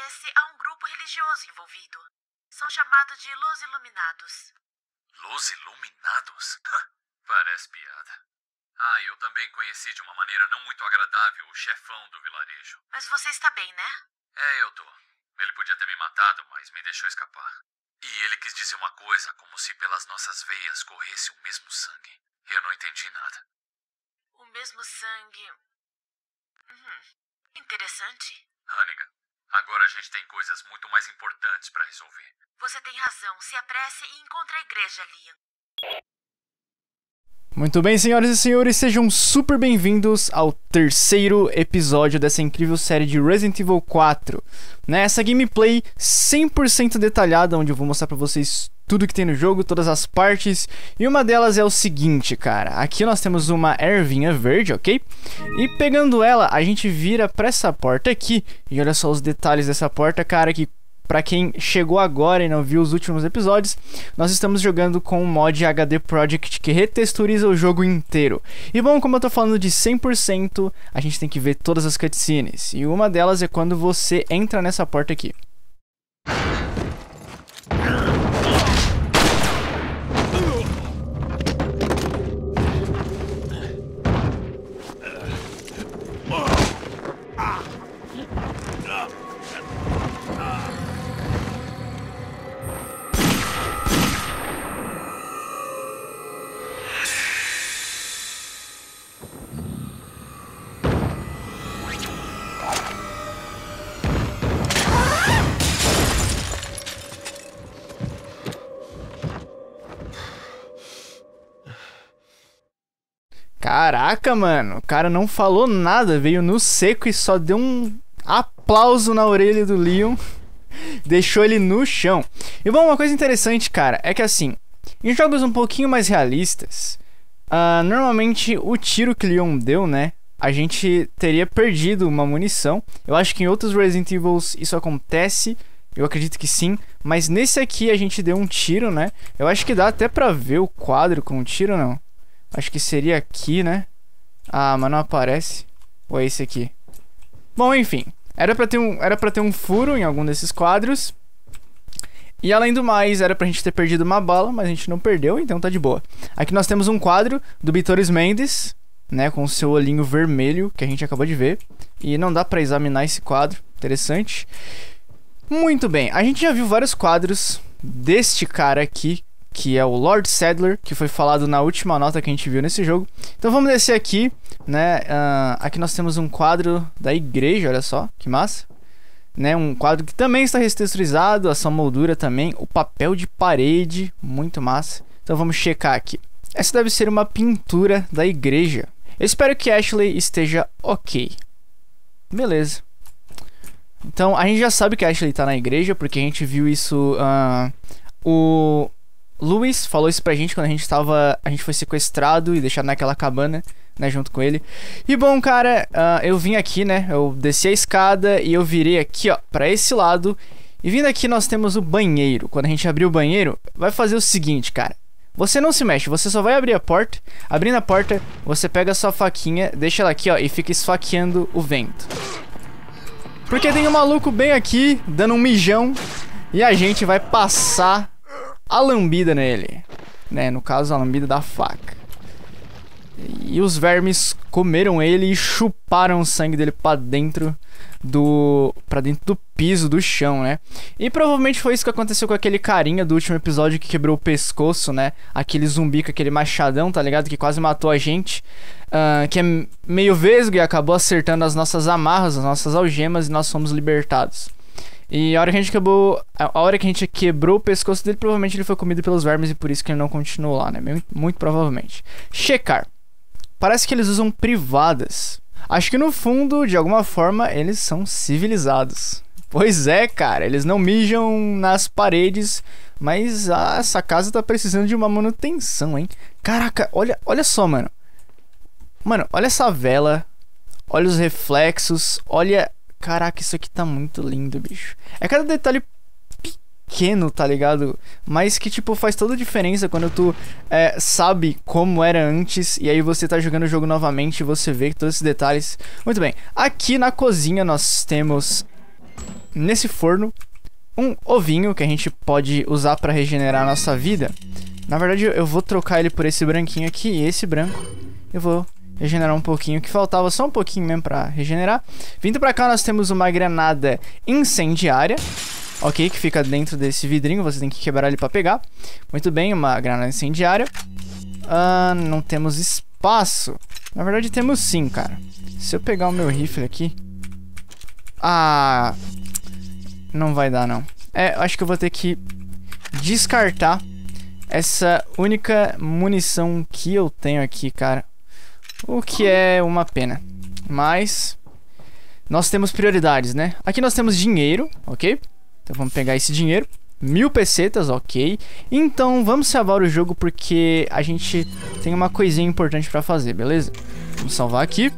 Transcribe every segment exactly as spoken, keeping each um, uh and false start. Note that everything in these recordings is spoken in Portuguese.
parece, há um grupo religioso envolvido. São chamados de Los Iluminados. Los Iluminados? Parece piada. Ah, eu também conheci de uma maneira não muito agradável o chefão do vilarejo. Mas você está bem, né? É, eu tô. Ele podia ter me matado, mas me deixou escapar. E ele quis dizer uma coisa como se pelas nossas veias corresse o mesmo sangue. Eu não entendi nada. O mesmo sangue... Hum, interessante. Hannigan, agora a gente tem coisas muito mais importantes pra resolver. Você tem razão. Se apresse e encontre a igreja, Liam. Muito bem, senhoras e senhores, sejam super bem-vindos ao terceiro episódio dessa incrível série de Resident Evil quatro. Nessa gameplay cem por cento detalhada, onde eu vou mostrar pra vocês tudo que tem no jogo, todas as partes. E uma delas é o seguinte, cara. Aqui nós temos uma ervinha verde, ok? E pegando ela, a gente vira pra essa porta aqui. E olha só os detalhes dessa porta, cara, que... Pra quem chegou agora e não viu os últimos episódios, nós estamos jogando com o mod H D Project que retexturiza o jogo inteiro. E bom, como eu tô falando de cem por cento, a gente tem que ver todas as cutscenes. E uma delas é quando você entra nessa porta aqui. Caraca, mano, o cara não falou nada, veio no seco e só deu um aplauso na orelha do Leon, deixou ele no chão. E bom, uma coisa interessante, cara, é que assim, em jogos um pouquinho mais realistas, uh, normalmente o tiro que Leon deu, né, a gente teria perdido uma munição. Eu acho que em outros Resident Evil isso acontece, eu acredito que sim, mas nesse aqui a gente deu um tiro, né, eu acho que dá até pra ver o quadro com o tiro, não? Acho que seria aqui, né? Ah, mas não aparece. Ou é esse aqui? Bom, enfim. Era pra ter um, era pra ter um furo em algum desses quadros. E além do mais, era pra gente ter perdido uma bala, mas a gente não perdeu, então tá de boa. Aqui nós temos um quadro do Vítor Mendes, né? Com o seu olhinho vermelho, que a gente acabou de ver. E não dá pra examinar esse quadro. Interessante. Muito bem. A gente já viu vários quadros deste cara aqui, que é o Lord Saddler, que foi falado na última nota que a gente viu nesse jogo. Então vamos descer aqui, né? Uh, aqui nós temos um quadro da igreja, olha só, que massa. Né? Um quadro que também está retexturizado, a sua moldura também, o papel de parede, muito massa. Então vamos checar aqui. Essa deve ser uma pintura da igreja. Eu espero que Ashley esteja ok. Beleza. Então a gente já sabe que a Ashley está na igreja, porque a gente viu isso... Uh, o... Luis falou isso pra gente quando a gente tava... A gente foi sequestrado e deixado naquela cabana, né, junto com ele. E bom, cara, uh, eu vim aqui, né, eu desci a escada e eu virei aqui, ó, pra esse lado. E vindo aqui nós temos o banheiro. Quando a gente abrir o banheiro, vai fazer o seguinte, cara. Você não se mexe, você só vai abrir a porta. Abrindo a porta, você pega a sua faquinha, deixa ela aqui, ó, e fica esfaqueando o vento. Porque tem um maluco bem aqui, dando um mijão, e a gente vai passar a lambida nele, né? No caso, a lambida da faca. E os vermes comeram ele e chuparam o sangue dele pra dentro do... pra dentro do piso, do chão, né? E provavelmente foi isso que aconteceu com aquele carinha do último episódio que quebrou o pescoço, né? Aquele zumbi com aquele machadão, tá ligado? Que quase matou a gente. Uh, que é meio vesgo e acabou acertando as nossas amarras, as nossas algemas, e nós fomos libertados. E a hora que a gente acabou, a hora que a gente quebrou o pescoço dele, provavelmente ele foi comido pelos vermes e por isso que ele não continuou lá, né? Muito, muito provavelmente. Checar. Parece que eles usam privadas. Acho que no fundo, de alguma forma, eles são civilizados. Pois é, cara, eles não mijam nas paredes, mas ah, essa casa tá precisando de uma manutenção, hein? Caraca, olha, olha só, mano. Mano, olha essa vela, olha os reflexos, olha... Caraca, isso aqui tá muito lindo, bicho. É cada detalhe pequeno, tá ligado? Mas que, tipo, faz toda a diferença quando tu é, sabe como era antes. E aí você tá jogando o jogo novamente e você vê todos esses detalhes. Muito bem, aqui na cozinha nós temos nesse forno um ovinho que a gente pode usar para regenerar a nossa vida. Na verdade, eu vou trocar ele por esse branquinho aqui e esse branco. Eu vou regenerar um pouquinho, que faltava só um pouquinho mesmo para regenerar. Vindo para cá, nós temos uma granada incendiária. Ok, que fica dentro desse vidrinho, você tem que quebrar ele para pegar. Muito bem, uma granada incendiária. Ah, não temos espaço. Na verdade, temos sim, cara. Se eu pegar o meu rifle aqui... Ah... Não vai dar, não. É, acho que eu vou ter que descartar essa única munição que eu tenho aqui, cara. O que é uma pena. Mas... nós temos prioridades, né? Aqui nós temos dinheiro, ok? Então vamos pegar esse dinheiro. Mil pesetas, ok. Então vamos salvar o jogo porque a gente tem uma coisinha importante pra fazer, beleza? Vamos salvar aqui.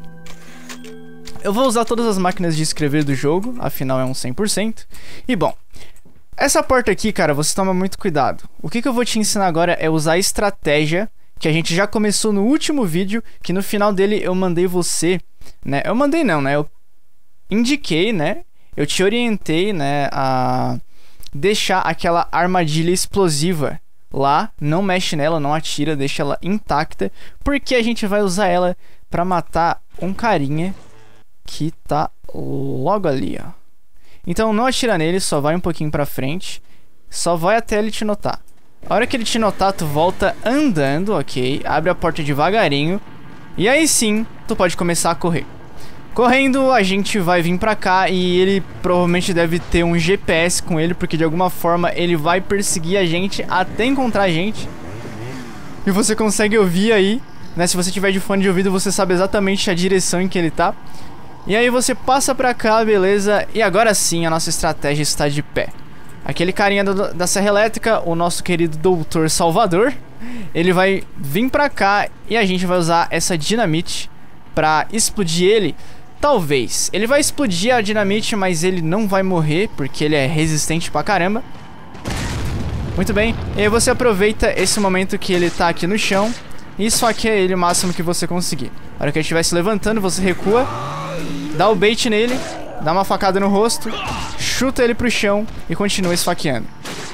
Eu vou usar todas as máquinas de escrever do jogo, afinal é um cem por cento. E bom, essa porta aqui, cara, você toma muito cuidado. O que, que eu vou te ensinar agora é usar a estratégia que a gente já começou no último vídeo, que no final dele eu mandei você, né? Eu mandei não, né? Eu indiquei, né? Eu te orientei, né, a deixar aquela armadilha explosiva lá. Não mexe nela, não atira, deixa ela intacta, porque a gente vai usar ela pra matar um carinha que tá logo ali, ó. Então não atira nele, só vai um pouquinho pra frente. Só vai até ele te notar. A hora que ele te notar, tu volta andando, ok? Abre a porta devagarinho. E aí sim, tu pode começar a correr. Correndo, a gente vai vir pra cá e ele provavelmente deve ter um G P S com ele, porque de alguma forma ele vai perseguir a gente até encontrar a gente. E você consegue ouvir aí, né? Se você tiver de fone de ouvido, você sabe exatamente a direção em que ele tá. E aí você passa pra cá, beleza? E agora sim a nossa estratégia está de pé. Aquele carinha do, da serra elétrica, o nosso querido doutor Salvador, ele vai vir pra cá e a gente vai usar essa dinamite pra explodir ele. Talvez. Ele vai explodir a dinamite, mas ele não vai morrer, porque ele é resistente pra caramba. Muito bem. E aí você aproveita esse momento que ele tá aqui no chão e esfaqueia ele o máximo que você conseguir. Na hora que ele estiver se levantando, você recua, dá o bait nele, dá uma facada no rosto, chuta ele pro chão e continua esfaqueando.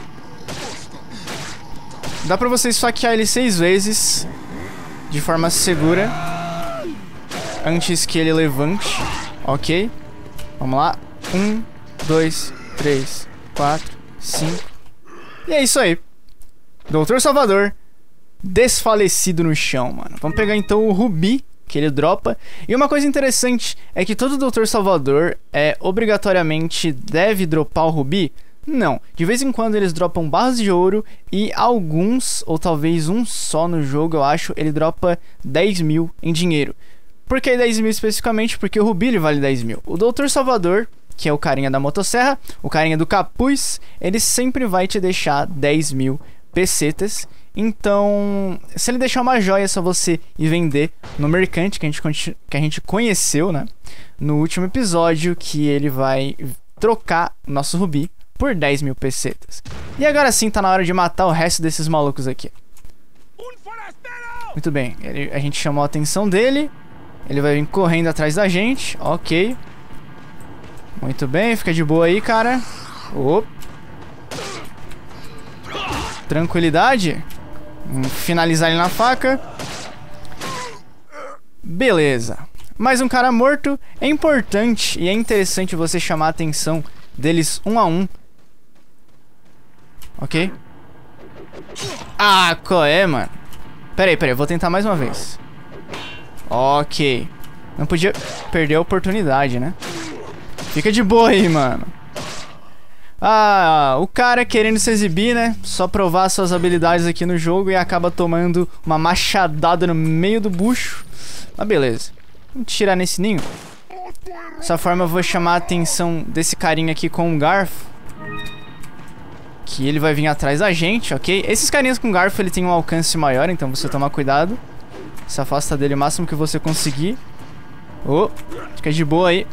Dá pra você esfaquear ele seis vezes de forma segura antes que ele levante, ok? Vamos lá. Um, dois, três, quatro, cinco. E é isso aí. doutor Salvador desfalecido no chão, mano. Vamos pegar então o rubi que ele dropa. E uma coisa interessante é que todo doutor Salvador é obrigatoriamente deve dropar o rubi? Não. De vez em quando eles dropam barras de ouro e alguns, ou talvez um só no jogo, eu acho, ele dropa dez mil em dinheiro. Por que dez mil especificamente? Porque o rubi ele vale dez mil. O doutor Salvador, que é o carinha da motosserra, o carinha do capuz, ele sempre vai te deixar dez mil pesetas. Então, se ele deixar uma joia, é só você ir vender no mercante, que a gente, que a gente conheceu, né? No último episódio, que ele vai trocar o nosso rubi por dez mil pesetas. E agora sim, tá na hora de matar o resto desses malucos aqui. Muito bem, ele, a gente chamou a atenção dele. Ele vai vir correndo atrás da gente, ok. Muito bem, fica de boa aí, cara. Opa. Tranquilidade. Vamos finalizar ele na faca. Beleza. Mais um cara morto. É importante e é interessante você chamar a atenção deles um a um. Ok. Ah, qual é, mano? Pera aí, pera aí, vou tentar mais uma vez. Ok. Não podia perder a oportunidade, né? Fica de boa aí, mano. Ah, o cara querendo se exibir, né? Só provar suas habilidades aqui no jogo e acaba tomando uma machadada no meio do bucho. Mas beleza. Vamos tirar nesse ninho. Dessa forma eu vou chamar a atenção desse carinha aqui com um garfo. Que ele vai vir atrás da gente, ok? Esses carinhas com garfo, ele tem um alcance maior, então você toma cuidado. Se afasta dele o máximo que você conseguir. Oh, fica de boa aí.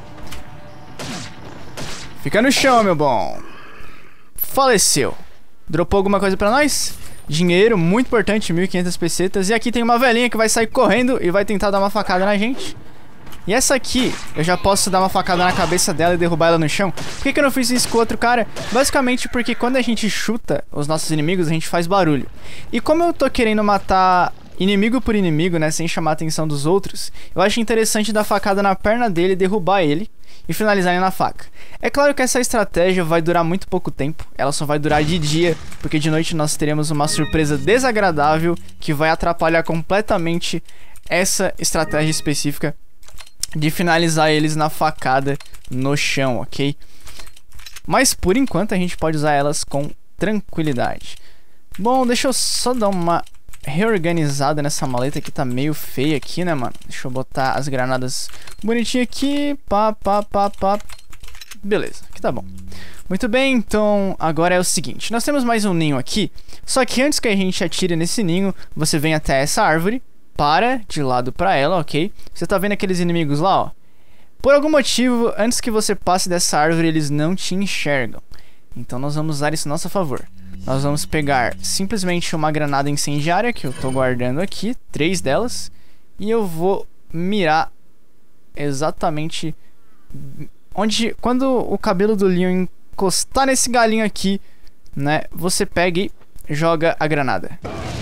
Fica no chão, meu bom. Faleceu. Dropou alguma coisa pra nós? Dinheiro, muito importante, mil e quinhentas pesetas. E aqui tem uma velhinha que vai sair correndo e vai tentar dar uma facada na gente. E essa aqui, eu já posso dar uma facada na cabeça dela e derrubar ela no chão. Por que que eu não fiz isso com o outro cara? Basicamente porque quando a gente chuta os nossos inimigos, a gente faz barulho. E como eu tô querendo matar inimigo por inimigo, né, sem chamar a atenção dos outros, eu acho interessante dar facada na perna dele, derrubar ele e finalizar ele na faca. É claro que essa estratégia vai durar muito pouco tempo, ela só vai durar de dia, porque de noite nós teremos uma surpresa desagradável que vai atrapalhar completamente essa estratégia específica de finalizar eles na facada no chão, ok? Mas por enquanto a gente pode usar elas com tranquilidade. Bom, deixa eu só dar uma reorganizada nessa maleta que tá meio feia aqui, né, mano? Deixa eu botar as granadas bonitinhas aqui. Pá, pá, pá, pá. Beleza, aqui tá bom. Muito bem, então agora é o seguinte. Nós temos mais um ninho aqui. Só que antes que a gente atire nesse ninho, você vem até essa árvore, para de lado pra ela, ok? Você tá vendo aqueles inimigos lá, ó? Por algum motivo, antes que você passe dessa árvore, eles não te enxergam. Então nós vamos usar isso a nosso favor. Nós vamos pegar simplesmente uma granada incendiária, que eu tô guardando aqui, três delas. E eu vou mirar exatamente onde, quando o cabelo do Leon encostar nesse galinho aqui, né? Você pega e joga a granada.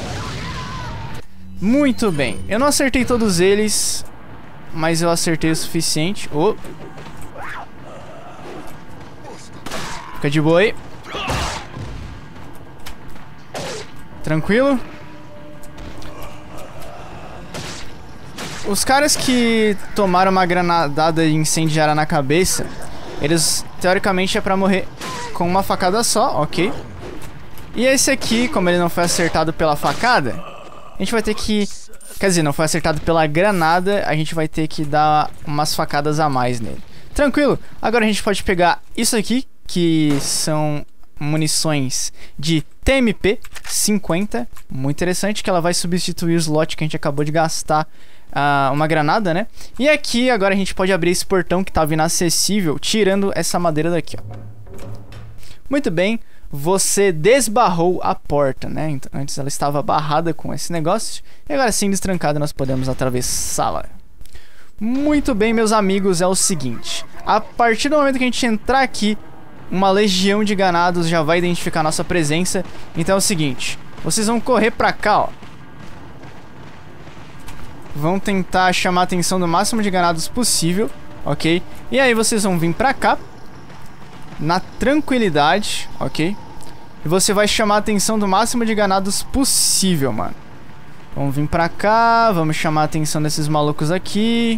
Muito bem, eu não acertei todos eles, mas eu acertei o suficiente. Oh. Fica de boa aí. Tranquilo. Os caras que tomaram uma granadada incendiária na cabeça, eles teoricamente é pra morrer com uma facada só, ok? E esse aqui, como ele não foi acertado pela facada, a gente vai ter que... Quer dizer, não foi acertado pela granada, a gente vai ter que dar umas facadas a mais nele. Tranquilo. Agora a gente pode pegar isso aqui, que são munições de T M P cinquenta. Muito interessante, que ela vai substituir o slot que a gente acabou de gastar uh, uma granada, né? E aqui agora a gente pode abrir esse portão que estava inacessível, tirando essa madeira daqui, ó. Muito bem. Você desbarrou a porta, né? Então, antes ela estava barrada com esse negócio. E agora sim, destrancada, nós podemos atravessá-la. Muito bem, meus amigos, é o seguinte. A partir do momento que a gente entrar aqui, uma legião de ganados já vai identificar a nossa presença. Então é o seguinte. Vocês vão correr pra cá, ó. Vão tentar chamar a atenção do máximo de ganados possível, ok? E aí vocês vão vir pra cá, na tranquilidade, ok? E você vai chamar a atenção do máximo de ganados possível, mano. Vamos vir pra cá, vamos chamar a atenção desses malucos aqui.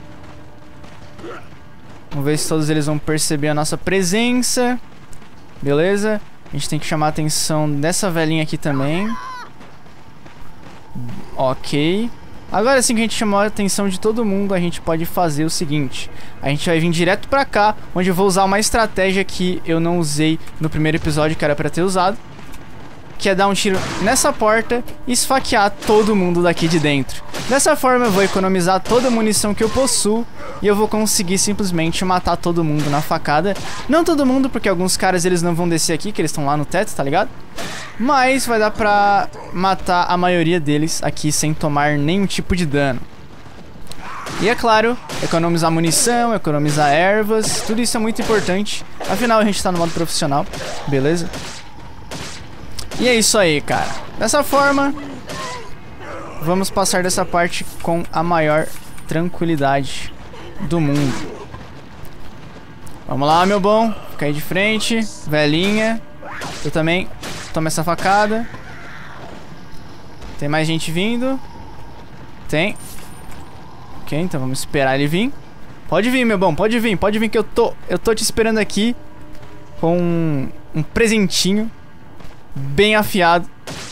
Vamos ver se todos eles vão perceber a nossa presença. Beleza? A gente tem que chamar a atenção dessa velhinha aqui também. Ok. Agora sim que a gente chamou a atenção de todo mundo, a gente pode fazer o seguinte. A gente vai vir direto pra cá, onde eu vou usar uma estratégia que eu não usei no primeiro episódio, que era pra ter usado. Que é dar um tiro nessa porta e esfaquear todo mundo daqui de dentro. Dessa forma eu vou economizar toda a munição que eu possuo e eu vou conseguir simplesmente matar todo mundo na facada. Não todo mundo, porque alguns caras eles não vão descer aqui, que eles estão lá no teto, tá ligado? Mas vai dar pra matar a maioria deles aqui sem tomar nenhum tipo de dano. E é claro, economizar munição, economizar ervas, tudo isso é muito importante. Afinal a gente tá no modo profissional, beleza? E é isso aí, cara. Dessa forma, vamos passar dessa parte com a maior tranquilidade do mundo. Vamos lá, meu bom. Fica aí de frente. Velhinha. Eu também tomo essa facada. Tem mais gente vindo. Tem. Ok, então vamos esperar ele vir. Pode vir, meu bom. Pode vir. Pode vir que eu tô, eu tô te esperando aqui com um, um presentinho bem afiado.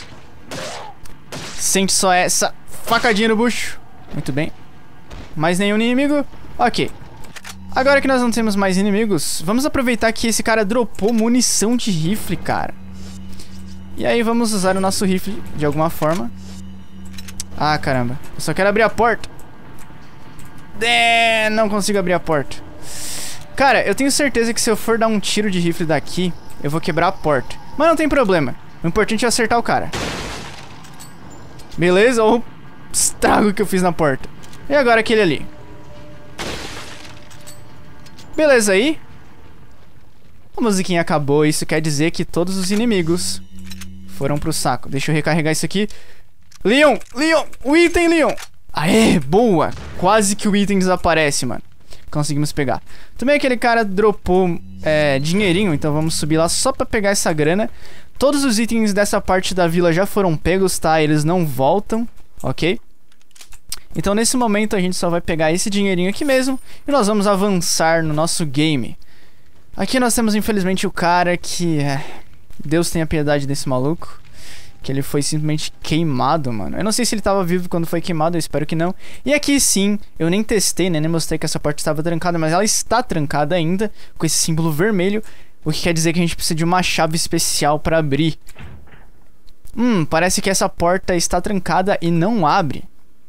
Sente só essa facadinha no bucho. Muito bem. Mais nenhum inimigo? Ok. Agora que nós não temos mais inimigos, vamos aproveitar que esse cara dropou munição de rifle, cara. E aí vamos usar o nosso rifle de alguma forma. Ah, caramba. Eu só quero abrir a porta. É, não consigo abrir a porta. Cara, eu tenho certeza que se eu for dar um tiro de rifle daqui, eu vou quebrar a porta. Mas não tem problema. O importante é acertar o cara. Beleza? Olha o estrago que eu fiz na porta. E agora aquele ali. Beleza aí. A musiquinha acabou. Isso quer dizer que todos os inimigos foram pro saco. Deixa eu recarregar isso aqui. Leon! Leon! O item, Leon! Aê, boa! Quase que o item desaparece, mano. Conseguimos pegar. Também aquele cara dropou é, dinheirinho, então vamos subir lá só pra pegar essa grana. Todos os itens dessa parte da vila já foram pegos, tá? Eles não voltam, ok? Então nesse momento a gente só vai pegar esse dinheirinho aqui mesmo e nós vamos avançar no nosso game. Aqui nós temos infelizmente o cara que... É, Deus tenha piedade desse maluco. Que ele foi simplesmente queimado, mano. Eu não sei se ele tava vivo quando foi queimado, eu espero que não. E aqui sim, eu nem testei, né? Nem mostrei que essa porta estava trancada, mas ela está trancada ainda, com esse símbolo vermelho. O que quer dizer que a gente precisa de uma chave especial para abrir. Hum, parece que essa porta está trancada e não abre.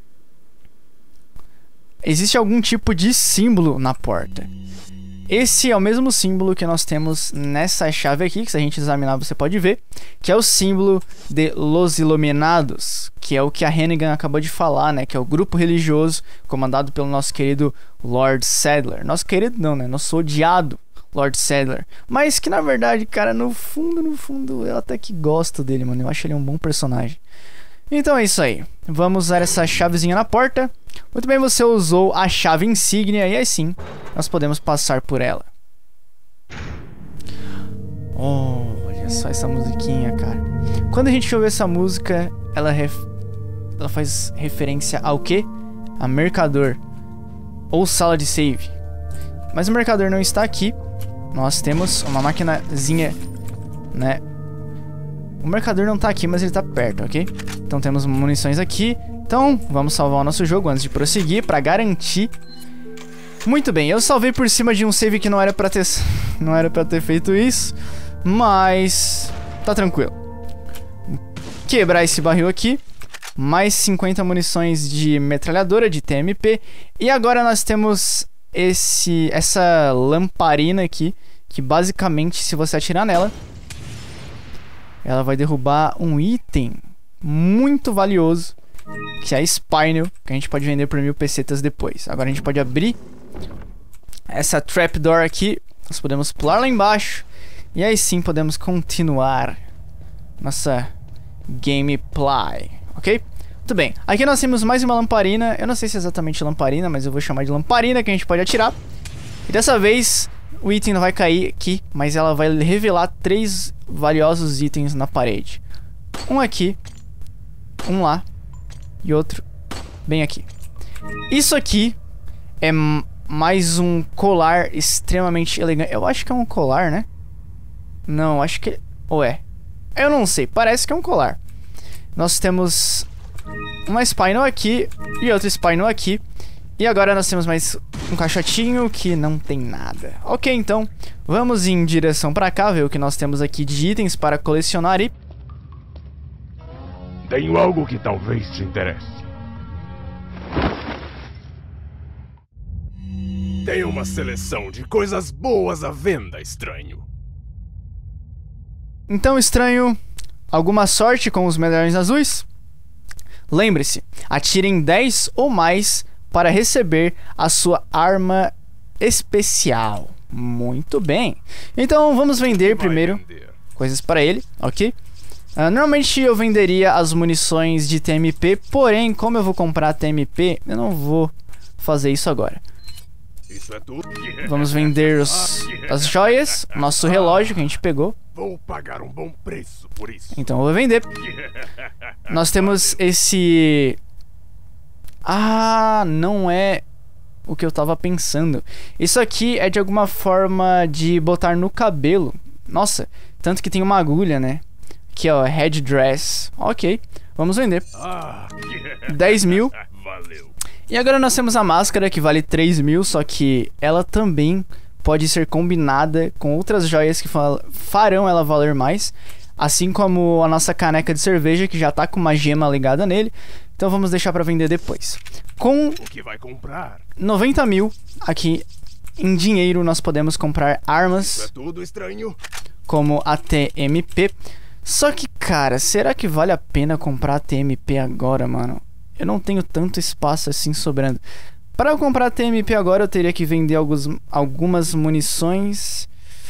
Existe algum tipo de símbolo na porta. Esse é o mesmo símbolo que nós temos nessa chave aqui, que se a gente examinar você pode ver, que é o símbolo de Los Iluminados, que é o que a Hennigan acabou de falar, né, que é o grupo religioso comandado pelo nosso querido Lord Saddler. Nosso querido não, né, nosso odiado Lord Saddler, mas que na verdade, cara, no fundo, no fundo, eu até que gosto dele, mano, eu acho ele um bom personagem. Então é isso aí, vamos usar essa chavezinha na porta. Muito bem, você usou a chave insígnia e aí sim, nós podemos passar por ela. Oh, olha só essa musiquinha, cara. Quando a gente ouve essa música, ela, ref... ela faz referência ao quê? A mercador ou sala de save. Mas o mercador não está aqui. Nós temos uma maquinazinha, né? O mercador não está aqui, mas ele está perto, ok? Então temos munições aqui. Então, vamos salvar o nosso jogo antes de prosseguir, pra garantir. Muito bem, eu salvei por cima de um save que não era pra ter, não era pra ter feito isso, mas tá tranquilo. Quebrar esse barril aqui. Mais cinquenta munições de metralhadora, de T M P. E agora nós temos esse, essa lamparina aqui, que basicamente, se você atirar nela, ela vai derrubar um item muito valioso, que é a Spinel, que a gente pode vender por mil pesetas depois. Agora a gente pode abrir essa trapdoor aqui. Nós podemos pular lá embaixo. E aí sim podemos continuar nossa gameplay, ok? Muito bem, aqui nós temos mais uma lamparina. Eu não sei se é exatamente lamparina, mas eu vou chamar de lamparina, que a gente pode atirar. E dessa vez o item não vai cair aqui, mas ela vai revelar três valiosos itens na parede. Um aqui, um lá e outro bem aqui. Isso aqui é mais um colar extremamente elegante. Eu acho que é um colar, né? Não, acho que... Ou é? Eu não sei, parece que é um colar. Nós temos uma Spinel aqui e outra Spinel aqui. E agora nós temos mais um caixotinho que não tem nada. Ok, então vamos em direção pra cá, ver o que nós temos aqui de itens para colecionar e... Tenho algo que talvez te interesse. Tem uma seleção de coisas boas à venda, estranho. Então, estranho, alguma sorte com os medalhões azuis? Lembre-se, atirem dez ou mais para receber a sua arma especial. Muito bem. Então, vamos vender primeiro vender? coisas para ele, ok? Uh, normalmente eu venderia as munições de T M P, porém, como eu vou comprar T M P, eu não vou fazer isso agora. Isso é tudo? Vamos vender os, as joias, nosso relógio que a gente pegou. Vou pagar um bom preço por isso. Então eu vou vender. Nós temos esse... Ah, não é o que eu tava pensando. Isso aqui é de alguma forma de botar no cabelo. Nossa, tanto que tem uma agulha, né? Aqui, ó, headdress. Ok, vamos vender. dez mil. Valeu. E agora nós temos a máscara que vale três mil, só que ela também pode ser combinada com outras joias que farão ela valer mais. Assim como a nossa caneca de cerveja, que já tá com uma gema ligada nele. Então vamos deixar pra vender depois. Com O que vai comprar? noventa mil aqui em dinheiro nós podemos comprar Isso armas é tudo, estranho? como a T M P. Só que, cara, será que vale a pena comprar a T M P agora, mano? Eu não tenho tanto espaço assim sobrando. Para eu comprar T M P agora, eu teria que vender alguns, algumas munições.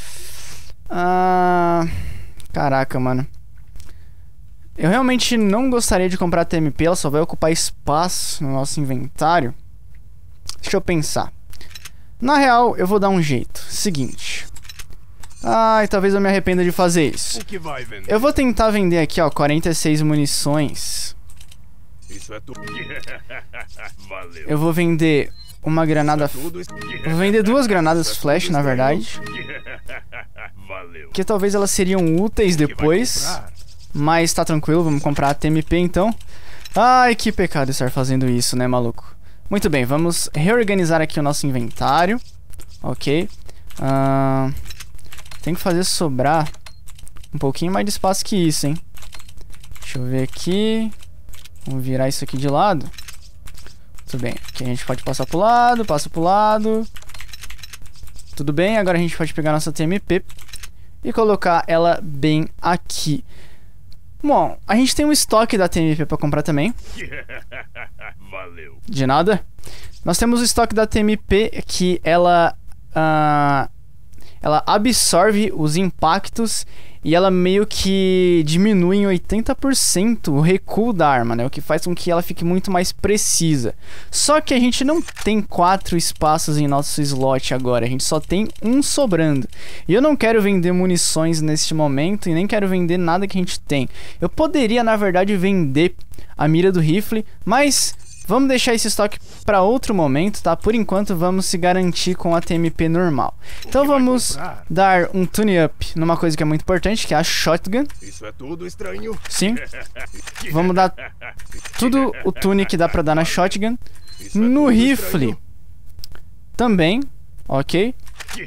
Ah, caraca, mano. Eu realmente não gostaria de comprar T M P, ela só vai ocupar espaço no nosso inventário. Deixa eu pensar. Na real, eu vou dar um jeito. Seguinte. Ai, talvez eu me arrependa de fazer isso. O que vai vender? Eu vou tentar vender aqui, ó, quarenta e seis munições. Isso é tudo. Valeu. Eu vou vender uma granada... Tudo isso. Eu vou vender duas granadas flash, na verdade. Valeu. Que talvez elas seriam úteis depois. Mas tá tranquilo, vamos comprar a T M P então. Ai, que pecado estar fazendo isso, né, maluco? Muito bem, vamos reorganizar aqui o nosso inventário. Ok. Uh, tem que fazer sobrar um pouquinho mais de espaço que isso, hein? Deixa eu ver aqui. Vamos virar isso aqui de lado. Muito bem, aqui a gente pode passar pro lado, passa pro lado. Tudo bem, agora a gente pode pegar nossa T M P e colocar ela bem aqui. Bom, a gente tem um estoque da T M P pra comprar também. Valeu. De nada. Nós temos o estoque da T M P que ela... Uh, ela absorve os impactos e ela meio que diminui em oitenta por cento o recuo da arma, né? O que faz com que ela fique muito mais precisa. Só que a gente não tem quatro espaços em nosso slot agora, a gente só tem um sobrando. E eu não quero vender munições neste momento e nem quero vender nada que a gente tem. Eu poderia, na verdade, vender a mira do rifle, mas... vamos deixar esse estoque para outro momento, tá? Por enquanto, vamos se garantir com a T M P normal. Então, vamos dar um tune-up numa coisa que é muito importante, que é a shotgun. Isso é tudo estranho. Sim. Vamos dar tudo o tune que dá para dar na shotgun. No rifle também, ok?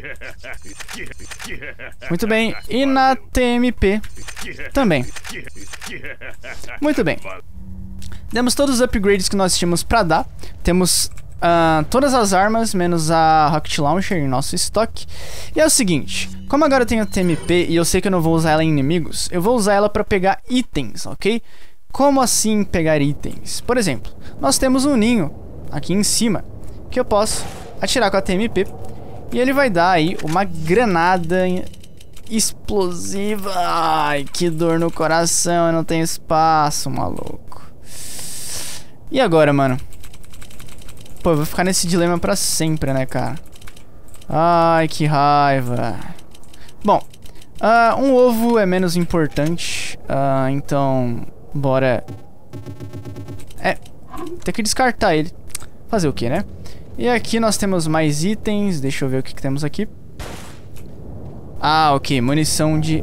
Muito bem. E na T M P também. Muito bem. Demos todos os upgrades que nós tínhamos pra dar. Temos uh, todas as armas, menos a Rocket Launcher em nosso estoque. E é o seguinte, como agora eu tenho a T M P e eu sei que eu não vou usar ela em inimigos, eu vou usar ela pra pegar itens, ok? Como assim pegar itens? Por exemplo, nós temos um ninho aqui em cima, que eu posso atirar com a T M P. E ele vai dar aí uma granada explosiva. Ai, que dor no coração, eu não tenho espaço, maluco. E agora, mano? Pô, eu vou ficar nesse dilema pra sempre, né, cara? Ai, que raiva. Bom, uh, um ovo é menos importante. Uh, então, bora... É, tem que descartar ele. Fazer o que, né? E aqui nós temos mais itens. Deixa eu ver o que, que temos aqui. Ah, ok. Munição de...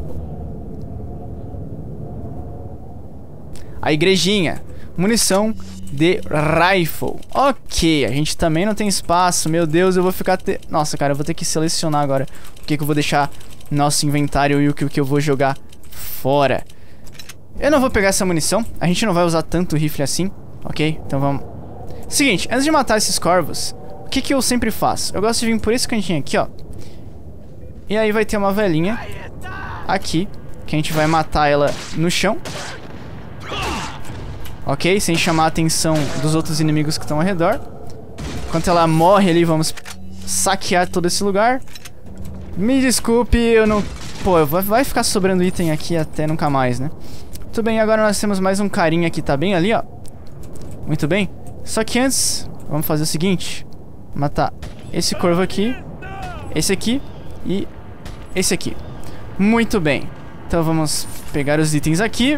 a igrejinha. Munição de rifle. Ok, a gente também não tem espaço. Meu Deus, eu vou ficar... Te... Nossa, cara, eu vou ter que selecionar agora o que, que eu vou deixar no nosso inventário e o que, o que eu vou jogar fora. Eu não vou pegar essa munição. A gente não vai usar tanto rifle assim. Ok, então vamos... Seguinte, antes de matar esses corvos, o que, que eu sempre faço? Eu gosto de vir por esse cantinho aqui, ó. E aí vai ter uma velhinha aqui, que a gente vai matar ela no chão. Ok, sem chamar a atenção dos outros inimigos que estão ao redor. Enquanto ela morre ali, vamos saquear todo esse lugar. Me desculpe, eu não... Pô, vai ficar sobrando item aqui até nunca mais, né? Muito bem, agora nós temos mais um carinha que tá bem ali, ó. Muito bem. Só que antes, vamos fazer o seguinte. Matar esse corvo aqui, esse aqui e esse aqui. Muito bem. Então vamos pegar os itens aqui.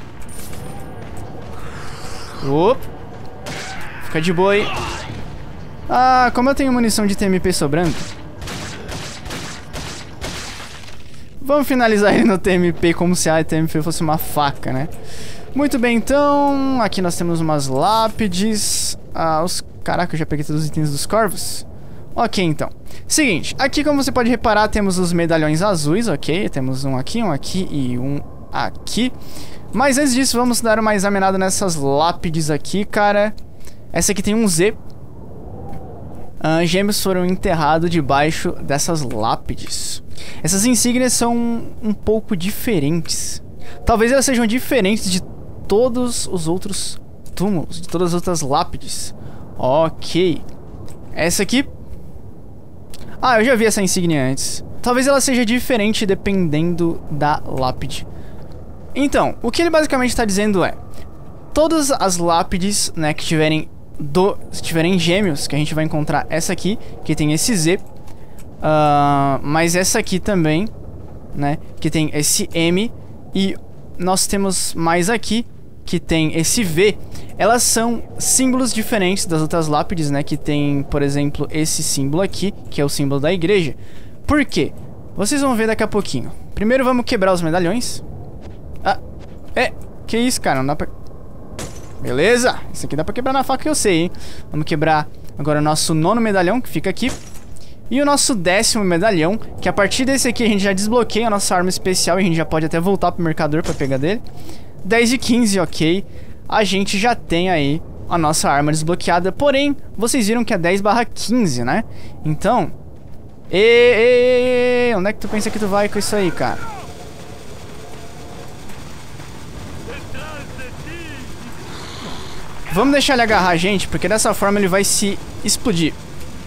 Opa. Fica de boa aí. Ah, como eu tenho munição de T M P sobrando, vamos finalizar ele no T M P como se a T M P fosse uma faca, né? Muito bem, então... Aqui nós temos umas lápides. Ah, os... Caraca, eu já peguei todos os itens dos corvos. Ok, então. Seguinte, aqui como você pode reparar, temos os medalhões azuis, ok? Temos um aqui, um aqui e um aqui. Mas antes disso, vamos dar uma examinada nessas lápides aqui, cara. Essa aqui tem um Z. Uh, gêmeos foram enterrados debaixo dessas lápides. Essas insígnias são um pouco diferentes. Talvez elas sejam diferentes de todos os outros túmulos, de todas as outras lápides. Ok. Essa aqui... Ah, eu já vi essa insígnia antes. Talvez ela seja diferente dependendo da lápide. Então, o que ele basicamente está dizendo é... Todas as lápides, né, que tiverem, do, tiverem gêmeos, que a gente vai encontrar essa aqui, que tem esse Z. Uh, mas essa aqui também, né, que tem esse M. E nós temos mais aqui, que tem esse V. Elas são símbolos diferentes das outras lápides, né? Que tem, por exemplo, esse símbolo aqui, que é o símbolo da igreja. Por quê? Vocês vão ver daqui a pouquinho. Primeiro vamos quebrar os medalhões. Ah, é, que isso, cara, não dá pra... Beleza, isso aqui dá pra quebrar na faca que eu sei, hein? Vamos quebrar agora o nosso nono medalhão, que fica aqui. E o nosso décimo medalhão, que a partir desse aqui a gente já desbloqueia a nossa arma especial. E a gente já pode até voltar pro mercador pra pegar dele. dez e quinze, ok. A gente já tem aí a nossa arma desbloqueada. Porém, vocês viram que é dez barra quinze, né? Então... Ei, ei, ei, onde é que tu pensa que tu vai com isso aí, cara? Vamos deixar ele agarrar a gente, porque dessa forma ele vai se explodir,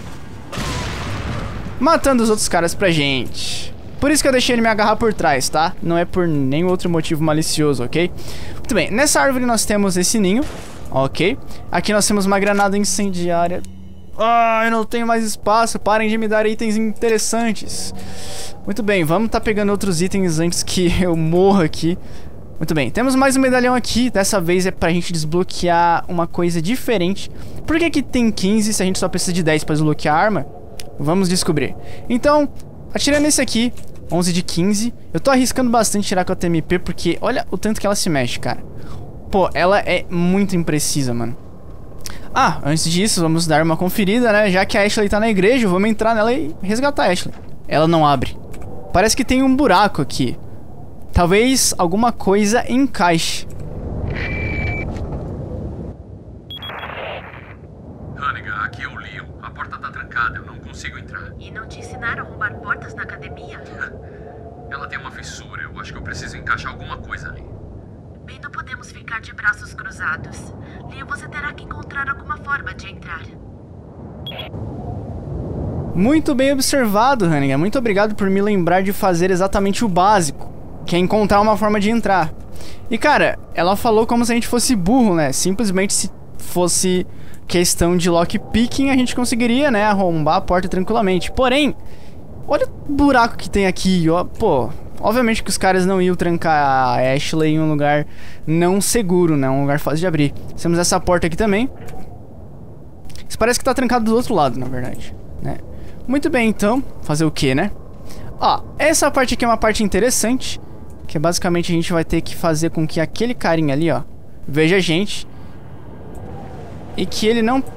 matando os outros caras pra gente. Por isso que eu deixei ele me agarrar por trás, tá? Não é por nenhum outro motivo malicioso, ok? Muito bem, nessa árvore nós temos esse ninho, ok? Aqui nós temos uma granada incendiária. Ah, eu não tenho mais espaço, parem de me dar itens interessantes. Muito bem, vamos tá pegando outros itens antes que eu morra aqui. Muito bem, temos mais um medalhão aqui. Dessa vez é pra gente desbloquear uma coisa diferente. Por que que tem quinze se a gente só precisa de dez pra desbloquear a arma? Vamos descobrir. Então, atirando nesse aqui, onze de quinze. Eu tô arriscando bastante tirar com a T M P, porque olha o tanto que ela se mexe, cara. Pô, ela é muito imprecisa, mano. Ah, antes disso, vamos dar uma conferida, né? Já que a Ashley tá na igreja, vamos entrar nela e resgatar a Ashley. Ela não abre. Parece que tem um buraco aqui. Talvez alguma coisa encaixe. Hannigan, aqui é o Leon. A porta tá trancada, eu não consigo entrar. E não te ensinaram a arrombar portas na academia? Ela tem uma fissura, eu acho que eu preciso encaixar alguma coisa ali. Bem, não podemos ficar de braços cruzados. Leon, você terá que encontrar alguma forma de entrar. Muito bem observado, Hannigan. Muito obrigado por me lembrar de fazer exatamente o básico, que é encontrar uma forma de entrar. E cara, ela falou como se a gente fosse burro, né? Simplesmente se fosse questão de lockpicking, a gente conseguiria, né, arrombar a porta tranquilamente. Porém, olha o buraco que tem aqui, ó. Pô, obviamente que os caras não iam trancar a Ashley em um lugar não seguro, né? Um lugar fácil de abrir. Temos essa porta aqui também. Isso parece que tá trancado do outro lado, na verdade, né? Muito bem, então, fazer o que, né? Ó, essa parte aqui é uma parte interessante, que basicamente a gente vai ter que fazer com que aquele carinha ali, ó, veja a gente. E que ele não...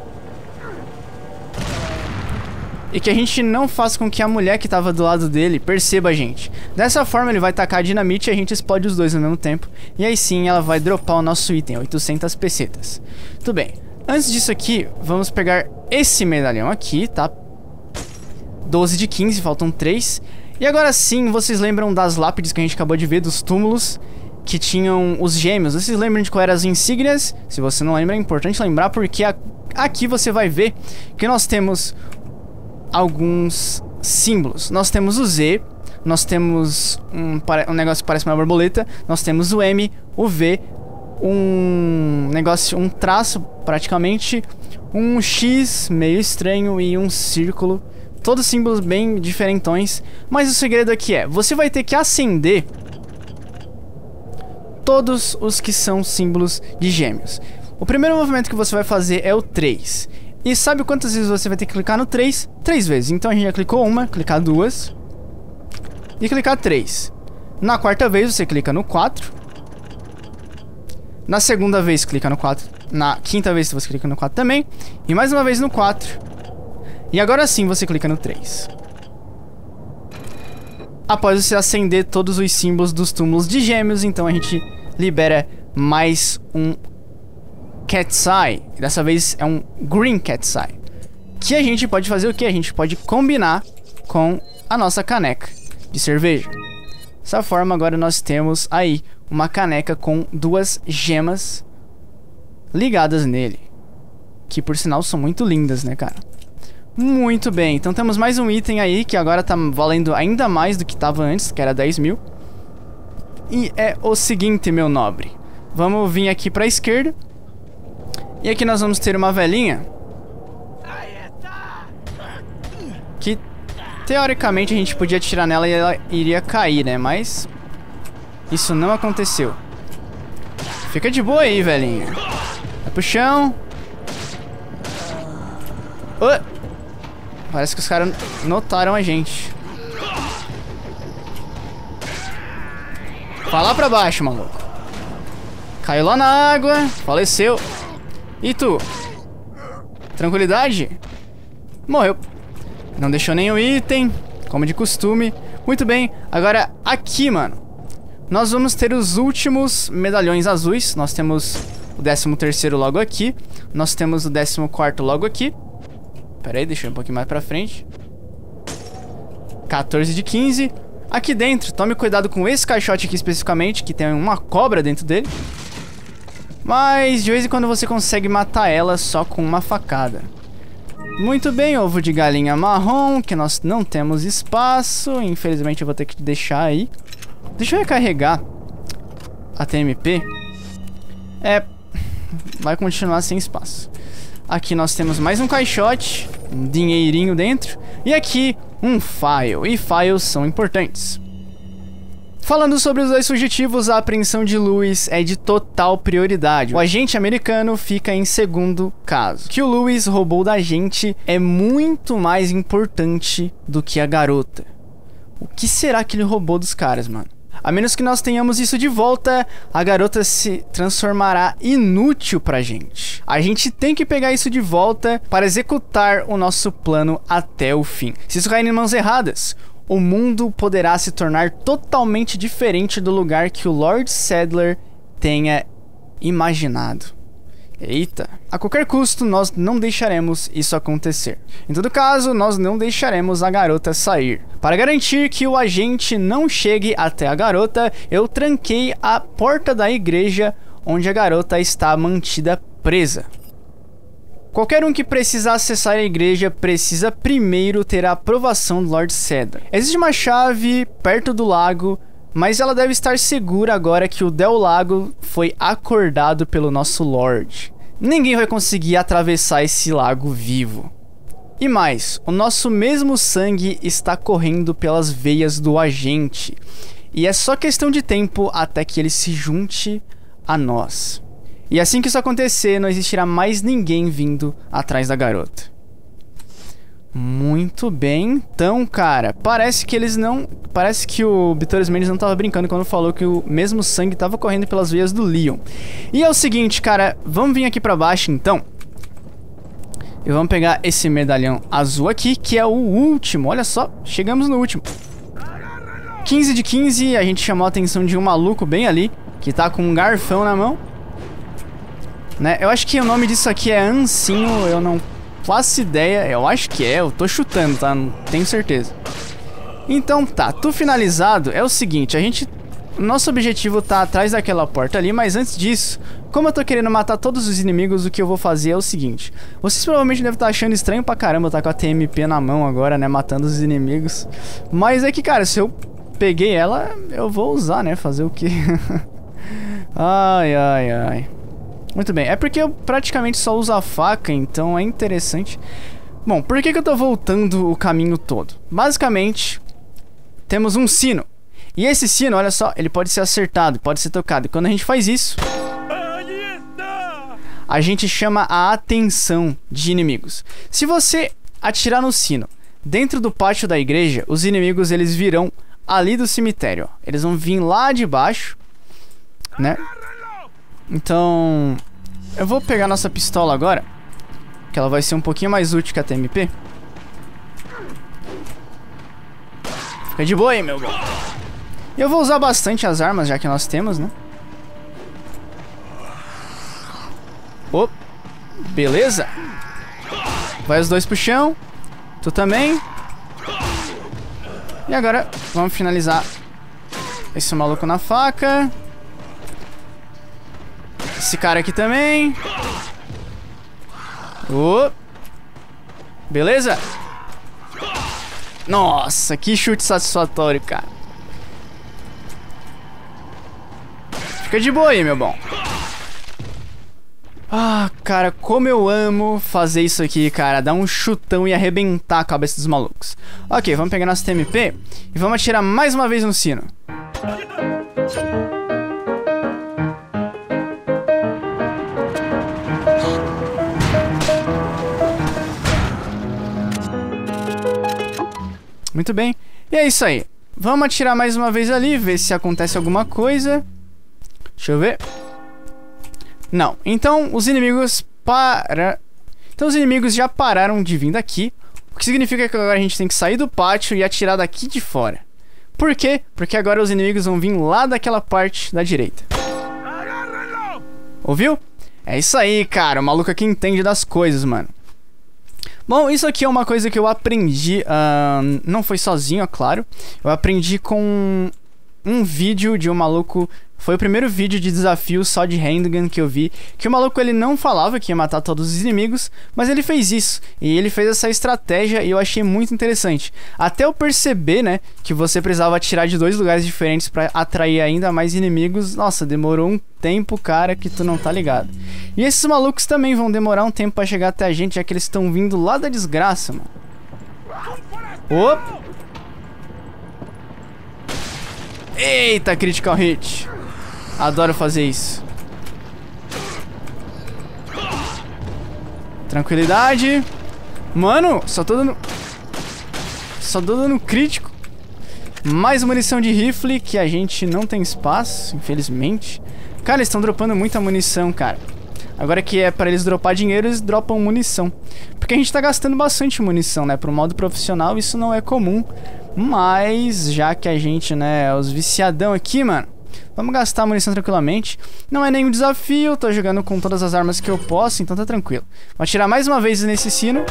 E que a gente não faça com que a mulher que tava do lado dele perceba a gente. Dessa forma ele vai tacar a dinamite e a gente explode os dois ao mesmo tempo. E aí sim ela vai dropar o nosso item, oitocentas pesetas. Tudo bem. Antes disso aqui, vamos pegar esse medalhão aqui, tá? doze de quinze, faltam três. E agora sim, vocês lembram das lápides que a gente acabou de ver, dos túmulos que tinham os gêmeos? Vocês lembram de qual eram as insígnias? Se você não lembra, é importante lembrar, porque a, aqui você vai ver que nós temos alguns símbolos. Nós temos o Z, nós temos um, um negócio que parece uma borboleta, nós temos o M, o V, um negócio, um traço praticamente, um X meio estranho e um círculo. Todos símbolos bem diferentões. Mas o segredo aqui é, você vai ter que acender todos os que são símbolos de gêmeos. O primeiro movimento que você vai fazer é o três. E sabe quantas vezes você vai ter que clicar no três? três vezes. Então a gente já clicou uma, clicar duas e clicar três. Na quarta vez você clica no quatro. Na segunda vez clica no quatro. Na quinta vez você clica no quatro também. E mais uma vez no quatro. E agora sim você clica no três. Após você acender todos os símbolos dos túmulos de gêmeos, então a gente libera mais um Cat's Eye. Dessa vez é um Green Cat's Eye. Que a gente pode fazer o que? A gente pode combinar com a nossa caneca de cerveja. Dessa forma agora nós temos aí uma caneca com duas gemas ligadas nele. Que por sinal são muito lindas, né, cara? Muito bem, então temos mais um item aí que agora tá valendo ainda mais do que tava antes, que era dez mil. E é o seguinte, meu nobre. Vamos vir aqui pra esquerda. E aqui nós vamos ter uma velhinha que, teoricamente, a gente podia atirar nela e ela iria cair, né? Mas isso não aconteceu. Fica de boa aí, velhinha. Vai pro chão. Oh! Parece que os caras notaram a gente. Vai lá pra baixo, maluco. Caiu lá na água. Faleceu. E tu? Tranquilidade? Morreu. Não deixou nenhum item, como de costume. Muito bem. Agora, aqui, mano, nós vamos ter os últimos medalhões azuis. Nós temos o décimo terceiro logo aqui. Nós temos o décimo quarto logo aqui. Pera aí, deixa eu ir um pouquinho mais pra frente. quatorze de quinze. Aqui dentro, tome cuidado com esse caixote aqui especificamente, que tem uma cobra dentro dele. Mas de vez em quando você consegue matar ela só com uma facada. Muito bem, ovo de galinha marrom, que nós não temos espaço. Infelizmente eu vou ter que deixar aí. Deixa eu recarregar a T M P. É, vai continuar sem espaço. Aqui nós temos mais um caixote, um dinheirinho dentro. E aqui um file, e files são importantes. Falando sobre os dois fugitivos, a apreensão de Lewis é de total prioridade. O agente americano fica em segundo caso. O que o Lewis roubou da gente é muito mais importante do que a garota. O que será que ele roubou dos caras, mano? A menos que nós tenhamos isso de volta, a garota se transformará inútil pra gente. A gente tem que pegar isso de volta para executar o nosso plano até o fim. Se isso cair em mãos erradas, o mundo poderá se tornar totalmente diferente do lugar que o Lord Saddler tenha imaginado. Eita, a qualquer custo nós não deixaremos isso acontecer. Em todo caso, nós não deixaremos a garota sair. Para garantir que o agente não chegue até a garota, eu tranquei a porta da igreja onde a garota está mantida presa. Qualquer um que precisar acessar a igreja precisa primeiro ter a aprovação do Lord Saddler. Existe uma chave perto do lago, mas ela deve estar segura agora que o Del Lago foi acordado pelo nosso Lord. Ninguém vai conseguir atravessar esse lago vivo. E mais, o nosso mesmo sangue está correndo pelas veias do agente. E é só questão de tempo até que ele se junte a nós. E assim que isso acontecer, não existirá mais ninguém vindo atrás da garota. Muito bem. Então, cara, parece que eles não... Parece que o Beatriz Mendes não tava brincando quando falou que o mesmo sangue tava correndo pelas veias do Leon. E é o seguinte, cara, vamos vir aqui pra baixo, então. E vamos pegar esse medalhão azul aqui, que é o último. Olha só, chegamos no último. quinze de quinze, a gente chamou a atenção de um maluco bem ali, que tá com um garfão na mão. Né? Eu acho que o nome disso aqui é ancinho, eu não faço ideia, eu acho que é, eu tô chutando, tá? Não tenho certeza. Então tá, tudo finalizado, é o seguinte, a gente... Nosso objetivo tá atrás daquela porta ali, mas antes disso, como eu tô querendo matar todos os inimigos, o que eu vou fazer é o seguinte. Vocês provavelmente devem estar achando estranho pra caramba tá com a T M P na mão agora, né, matando os inimigos. Mas é que, cara, se eu peguei ela, eu vou usar, né, fazer o quê? Ai, ai, ai. Muito bem, é porque eu praticamente só uso a faca, então é interessante. Bom, por que que eu tô voltando o caminho todo? Basicamente, temos um sino. E esse sino, olha só, ele pode ser acertado, pode ser tocado. E quando a gente faz isso, a gente chama a atenção de inimigos. Se você atirar no sino dentro do pátio da igreja, os inimigos eles virão ali do cemitério, ó. Eles vão vir lá de baixo, né? Então, eu vou pegar nossa pistola agora, que ela vai ser um pouquinho mais útil que a T M P. Fica de boa aí, meu bom. E eu vou usar bastante as armas, já que nós temos, né? Oh, beleza. Vai os dois pro chão. Tu também. E agora, vamos finalizar esse maluco na faca. Esse cara aqui também. Oh. Beleza? Nossa, que chute satisfatório, cara. Fica de boa aí, meu bom. Ah, cara, como eu amo fazer isso aqui, cara. Dar um chutão e arrebentar a cabeça dos malucos. Ok, vamos pegar nosso T M P e vamos atirar mais uma vez no sino. Muito bem. E é isso aí. Vamos atirar mais uma vez ali, ver se acontece alguma coisa. Deixa eu ver. Não. Então, os inimigos para... Então, os inimigos já pararam de vir daqui. O que significa que agora a gente tem que sair do pátio e atirar daqui de fora. Por quê? Porque agora os inimigos vão vir lá daquela parte da direita. Ouviu? É isso aí, cara. O maluco aqui entende das coisas, mano. Bom, isso aqui é uma coisa que eu aprendi, uh, não foi sozinho, é claro. Eu aprendi com um vídeo de um maluco, foi o primeiro vídeo de desafio só de handgun que eu vi, que o maluco ele não falava que ia matar todos os inimigos, mas ele fez isso, e ele fez essa estratégia e eu achei muito interessante. Até eu perceber, né, que você precisava atirar de dois lugares diferentes pra atrair ainda mais inimigos, nossa, demorou um tempo, cara, que tu não tá ligado. E esses malucos também vão demorar um tempo pra chegar até a gente, já que eles estão vindo lá da desgraça, mano. Opa! Eita, critical hit. Adoro fazer isso. Tranquilidade. Mano, só tô dando... Só tô dando crítico. Mais munição de rifle, que a gente não tem espaço, infelizmente. Cara, eles estão dropando muita munição, cara. Agora que é pra eles dropar dinheiro, eles dropam munição. Porque a gente tá gastando bastante munição, né? Pro modo profissional isso não é comum. Mas, já que a gente, né, é os viciadão aqui, mano, vamos gastar munição tranquilamente. Não é nenhum desafio, tô jogando com todas as armas que eu posso, então tá tranquilo. Vou atirar mais uma vez nesse sino.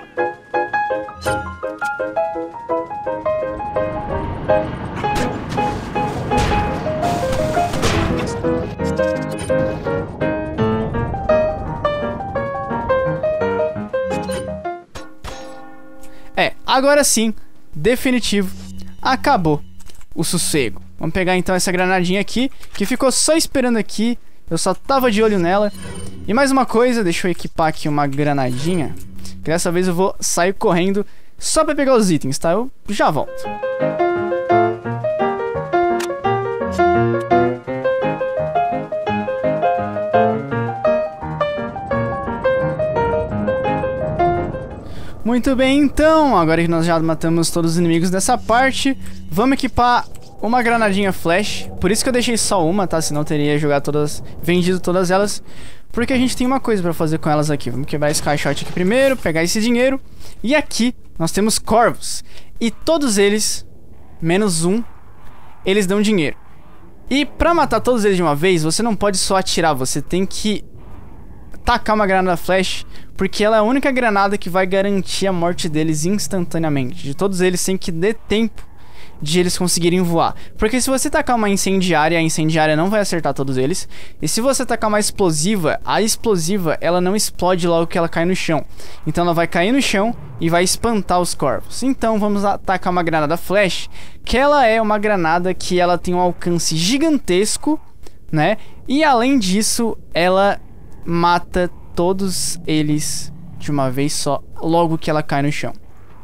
É, agora sim, definitivo, acabou o sossego. Vamos pegar então essa granadinha aqui, que ficou só esperando aqui, eu só tava de olho nela. E mais uma coisa, deixa eu equipar aqui uma granadinha, que dessa vez eu vou sair correndo só pra pegar os itens, tá? Eu já volto. Muito bem, então, agora que nós já matamos todos os inimigos dessa parte, vamos equipar uma granadinha flash. Por isso que eu deixei só uma, tá? Senão eu teria jogado todas, vendido todas elas. Porque a gente tem uma coisa pra fazer com elas aqui. Vamos quebrar esse caixote aqui primeiro, pegar esse dinheiro. E aqui nós temos corvos. E todos eles, menos um, eles dão dinheiro. E pra matar todos eles de uma vez, você não pode só atirar, você tem que tacar uma granada flash, porque ela é a única granada que vai garantir a morte deles instantaneamente. De todos eles, sem que dê tempo de eles conseguirem voar. Porque se você tacar uma incendiária, a incendiária não vai acertar todos eles. E se você tacar uma explosiva, a explosiva, ela não explode logo que ela cai no chão. Então ela vai cair no chão e vai espantar os corvos. Então vamos atacar uma granada flash, que ela é uma granada que ela tem um alcance gigantesco, né? E além disso, ela mata todos eles de uma vez só, logo que ela cai no chão.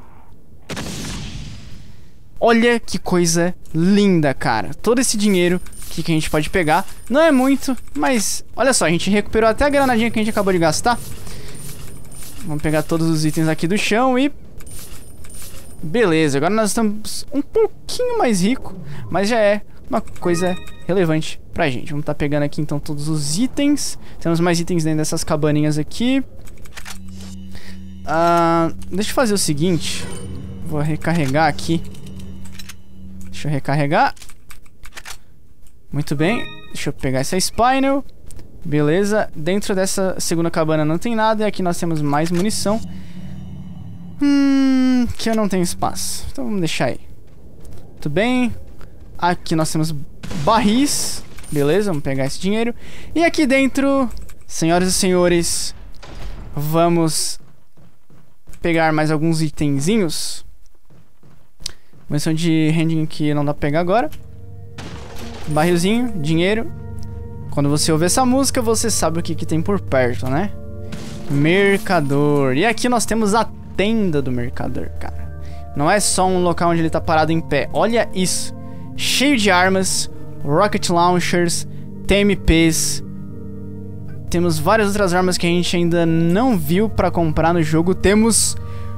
Olha que coisa linda, cara. Todo esse dinheiro aqui que a gente pode pegar. Não é muito, mas olha só, a gente recuperou até a granadinha que a gente acabou de gastar. Vamos pegar todos os itens aqui do chão e... beleza, agora nós estamos um pouquinho mais rico, mas já é uma coisa relevante pra gente. Vamos estar pegando aqui então todos os itens. Temos mais itens dentro dessas cabaninhas aqui. uh, Deixa eu fazer o seguinte. Vou recarregar aqui. Deixa eu recarregar. Muito bem. Deixa eu pegar essa spinel. Beleza. Dentro dessa segunda cabana não tem nada. E aqui nós temos mais munição. Hum... Que eu não tenho espaço. Então vamos deixar aí. Muito bem. Aqui nós temos barris. Beleza, vamos pegar esse dinheiro. E aqui dentro, senhoras e senhores, vamos pegar mais alguns itenzinhos. Munição de handing que não dá pra pegar agora. Barrilzinho, dinheiro. Quando você ouve essa música, você sabe o que, que tem por perto, né? Mercador. E aqui nós temos a tenda do mercador, cara. Não é só um local onde ele tá parado em pé. Olha isso. Cheio de armas, rocket launchers, T M Ps. Temos várias outras armas que a gente ainda não viu pra comprar no jogo. Temos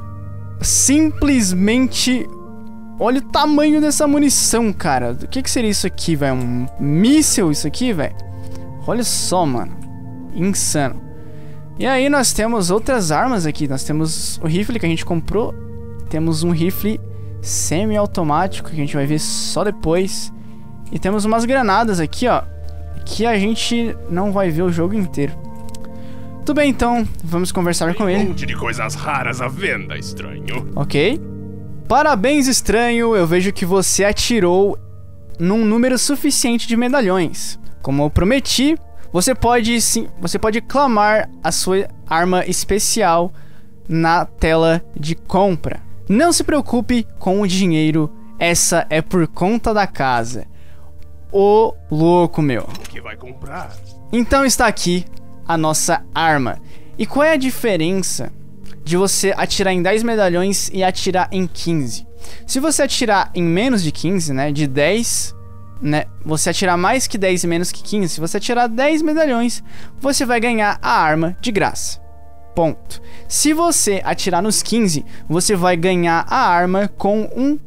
simplesmente... Olha o tamanho dessa munição, cara. O que que seria isso aqui, velho? Um míssil isso aqui, velho? Olha só, mano. Insano. E aí nós temos outras armas aqui. Nós temos o rifle que a gente comprou. Temos um rifle semi-automático que a gente vai ver só depois. E temos umas granadas aqui, ó, que a gente não vai ver o jogo inteiro. Tudo bem, então. Vamos conversar com ele. Um monte de coisas raras à venda, estranho. Ok. Parabéns, estranho. Eu vejo que você atirou num número suficiente de medalhões. Como eu prometi, você pode sim, você pode clamar a sua arma especial na tela de compra. Não se preocupe com o dinheiro, essa é por conta da casa. Ô louco, meu. O que vai comprar? Então está aqui a nossa arma. E qual é a diferença de você atirar em dez medalhões e atirar em quinze? Se você atirar em menos de quinze, né, de dez, né, você atirar mais que dez e menos que quinze, se você atirar dez medalhões, você vai ganhar a arma de graça. Ponto. Se você atirar nos quinze, você vai ganhar a arma com um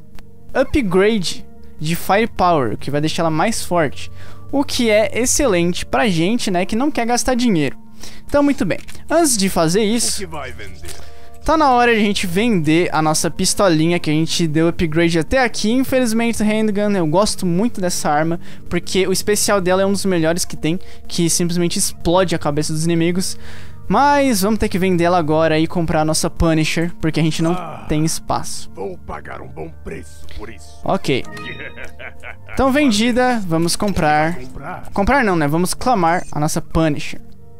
upgrade de Firepower, que vai deixar ela mais forte, o que é excelente pra gente, né, que não quer gastar dinheiro. Então, muito bem. Antes de fazer isso, O que vai vender? tá na hora de a gente vender a nossa pistolinha que a gente deu upgrade até aqui. Infelizmente, handgun, eu gosto muito dessa arma, porque o especial dela é um dos melhores que tem, que simplesmente explode a cabeça dos inimigos. Mas vamos ter que vender ela agora e comprar a nossa Punisher, porque a gente não Ah. tem espaço. Vou pagar um bom preço por isso. Ok. Então, vendida, vamos comprar... Comprar? Comprar não, né? Vamos clamar a nossa Punisher.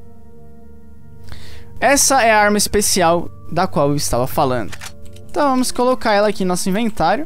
Essa é a arma especial da qual eu estava falando. Então vamos colocar ela aqui no nosso inventário.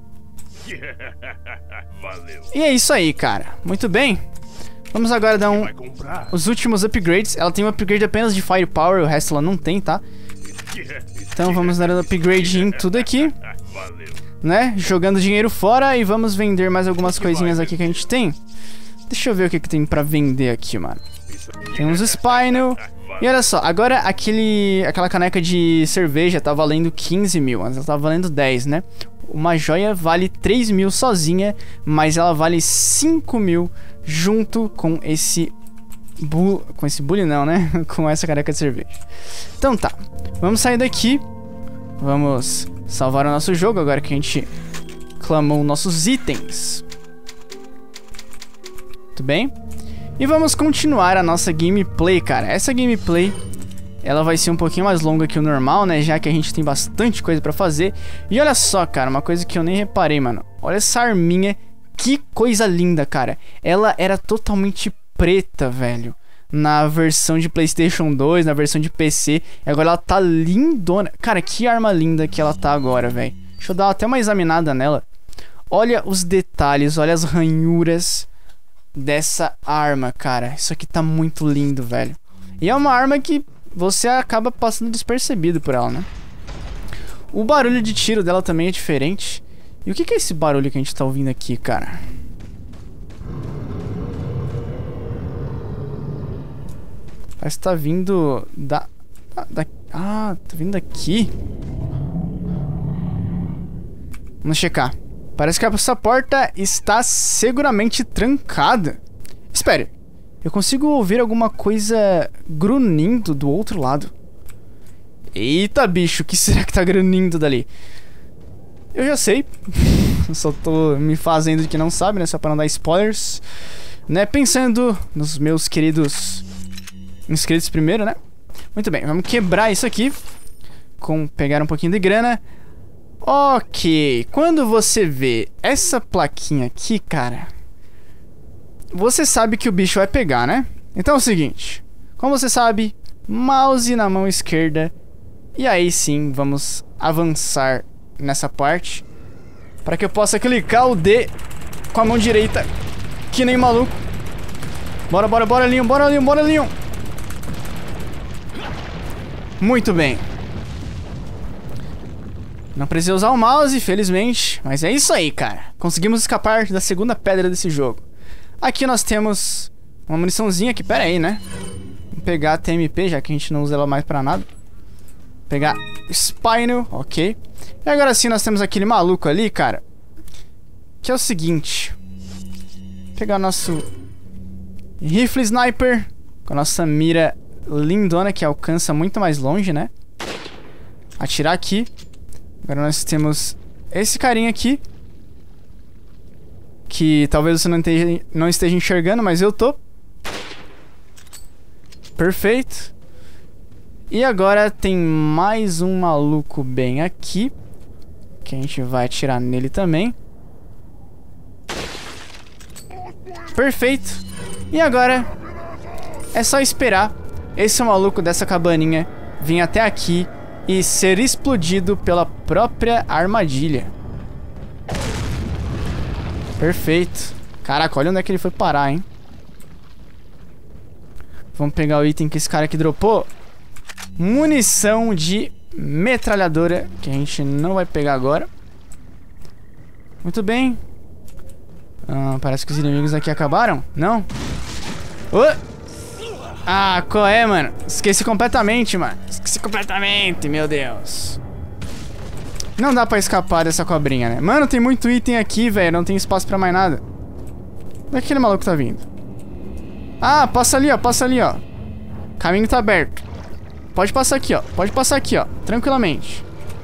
Valeu. E é isso aí, cara. Muito bem. Vamos agora dar um... Vai comprar? os últimos upgrades. Ela tem um upgrade apenas de Firepower, o resto ela não tem, tá? Então vamos dar um upgrade em tudo aqui, Valeu. né? Jogando dinheiro fora e vamos vender mais algumas coisinhas aqui que a gente tem. Deixa eu ver o que, que tem pra vender aqui, mano. Tem uns Spinel. E olha só, agora aquele, aquela caneca de cerveja tá valendo quinze mil, mas ela tá valendo dez, né? Uma joia vale três mil sozinha, mas ela vale cinco mil junto com esse... Bu com esse bully não, né? Com essa caneca de cerveja. Então tá, vamos sair daqui. Vamos salvar o nosso jogo agora que a gente clamou nossos itens. Muito bem. E vamos continuar a nossa gameplay, cara. Essa gameplay, ela vai ser um pouquinho mais longa que o normal, né? Já que a gente tem bastante coisa pra fazer. E olha só, cara, uma coisa que eu nem reparei, mano. Olha essa arminha, que coisa linda, cara. Ela era totalmente preta, velho, na versão de PlayStation dois, na versão de P C. E agora ela tá lindona. Cara, que arma linda que ela tá agora, velho. Deixa eu dar até uma examinada nela. Olha os detalhes, olha as ranhuras dessa arma, cara. Isso aqui tá muito lindo, velho. E é uma arma que você acaba passando despercebido por ela, né? O barulho de tiro dela também é diferente. E o que que é esse barulho que a gente tá ouvindo aqui, cara? Parece que tá vindo da... da, da ah, tá vindo daqui. Vamos checar. Parece que essa porta está seguramente trancada. Espere, eu consigo ouvir alguma coisa grunhindo do outro lado. Eita, bicho, o que será que tá grunhindo dali? Eu já sei. Só tô me fazendo de que não sabe, né? Só pra não dar spoilers, né? Pensando nos meus queridos inscritos primeiro, né? Muito bem, vamos quebrar isso aqui. Com pegar um pouquinho de grana. Ok, quando você vê essa plaquinha aqui, cara, você sabe que o bicho vai pegar, né? Então é o seguinte, como você sabe, mouse na mão esquerda, E aí sim, vamos avançar nessa parte. Para que eu possa clicar o D com a mão direita. Que nem maluco. Bora, bora, bora, Leon. Bora, Leon, bora, Leon. Muito bem. Não precisei usar o mouse, felizmente. Mas é isso aí, cara. Conseguimos escapar da segunda pedra desse jogo. Aqui nós temos uma muniçãozinha aqui. Pera aí, né? Vou pegar a T M P, já que a gente não usa ela mais pra nada. Pegar Spinal, ok. E agora sim nós temos aquele maluco ali, cara. Que é o seguinte. Pegar o nosso rifle sniper. Com a nossa mira lindona, que alcança muito mais longe, né? Atirar aqui. Agora nós temos esse carinha aqui. Que talvez você não esteja, não esteja enxergando, mas eu tô. Perfeito. E agora tem mais um maluco bem aqui. Que a gente vai atirar nele também. Perfeito. E agora é só esperar esse maluco dessa cabaninha vir até aqui e ser explodido pela própria armadilha. Perfeito. Caraca, olha onde é que ele foi parar, hein? Vamos pegar o item que esse cara aqui dropou. Munição de metralhadora, que a gente não vai pegar agora. Muito bem. Ah, parece que os inimigos aqui acabaram. Não? Oh! Ah, qual é, mano? Esqueci completamente, mano. Esqueci completamente, meu Deus. Não dá pra escapar dessa cobrinha, né? Mano, tem muito item aqui, velho. Não tem espaço pra mais nada. Onde é que aquele maluco tá vindo? Ah, passa ali, ó. Passa ali, ó. Caminho tá aberto. Pode passar aqui, ó. Pode passar aqui, ó. Tranquilamente.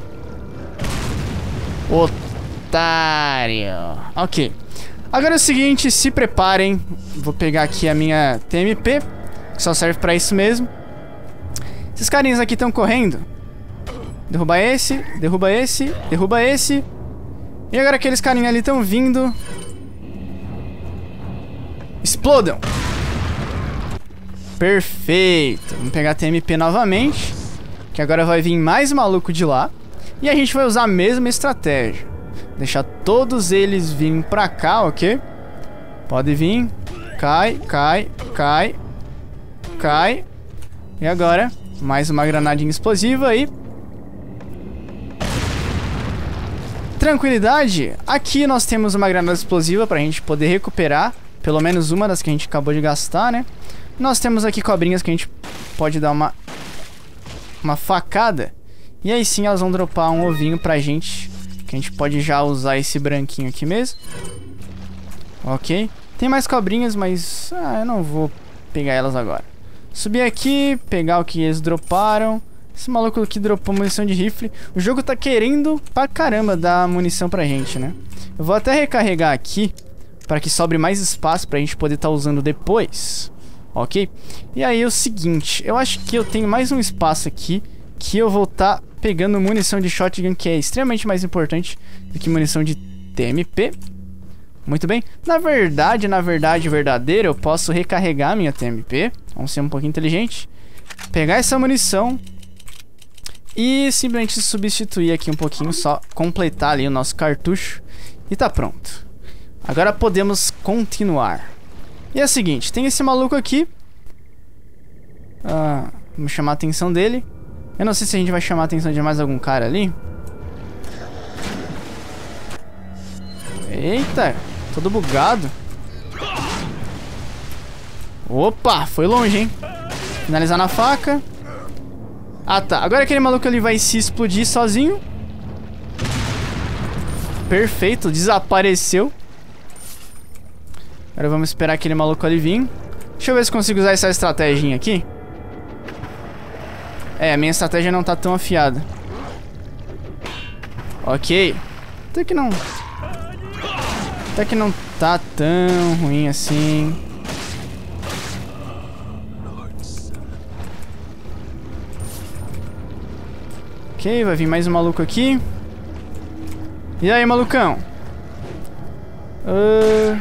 Otário. Ok. Agora é o seguinte, se preparem. Vou pegar aqui a minha T M P. Que só serve pra isso mesmo. Esses carinhas aqui estão correndo. Derruba esse, derruba esse, derruba esse. E agora aqueles carinhas ali estão vindo. Explodam. Perfeito. Vamos pegar a T M P novamente. Que agora vai vir mais maluco de lá. E a gente vai usar a mesma estratégia. Deixar todos eles virem pra cá, ok? Pode vir. Cai, cai, cai. Cai. E agora, mais uma granadinha explosiva aí. Tranquilidade. Aqui nós temos uma granada explosiva pra gente poder recuperar pelo menos uma das que a gente acabou de gastar, né? Nós temos aqui cobrinhas que a gente pode dar uma uma facada. E aí sim elas vão dropar um ovinho pra gente, que a gente pode já usar esse branquinho aqui mesmo. Ok. Tem mais cobrinhas, mas ah, eu não vou pegar elas agora. Subir aqui, pegar o que eles droparam. Esse maluco aqui dropou munição de rifle. O jogo tá querendo pra caramba dar munição pra gente, né? Eu vou até recarregar aqui para que sobre mais espaço pra gente poder estar tá usando depois. Ok? E aí é o seguinte, eu acho que eu tenho mais um espaço aqui que eu vou estar tá pegando munição de shotgun, que é extremamente mais importante do que munição de T M P. Muito bem. Na verdade, na verdade verdadeira, eu posso recarregar minha T M P. Vamos ser um pouquinho inteligente. Pegar essa munição e simplesmente substituir aqui um pouquinho, só completar ali o nosso cartucho e tá pronto. Agora podemos continuar. E é o seguinte, tem esse maluco aqui. Ah, vamos chamar a atenção dele. Eu não sei se a gente vai chamar a atenção de mais algum cara ali. Eita, todo bugado. Opa, foi longe, hein? Finalizar na faca. Ah, tá. Agora aquele maluco ali vai se explodir sozinho. Perfeito, desapareceu. Agora vamos esperar aquele maluco ali vir. Deixa eu ver se consigo usar essa estratégia aqui. É, a minha estratégia não tá tão afiada. Ok. Até que não... Até que não tá tão ruim assim. Ok, vai vir mais um maluco aqui. E aí, malucão? Uh...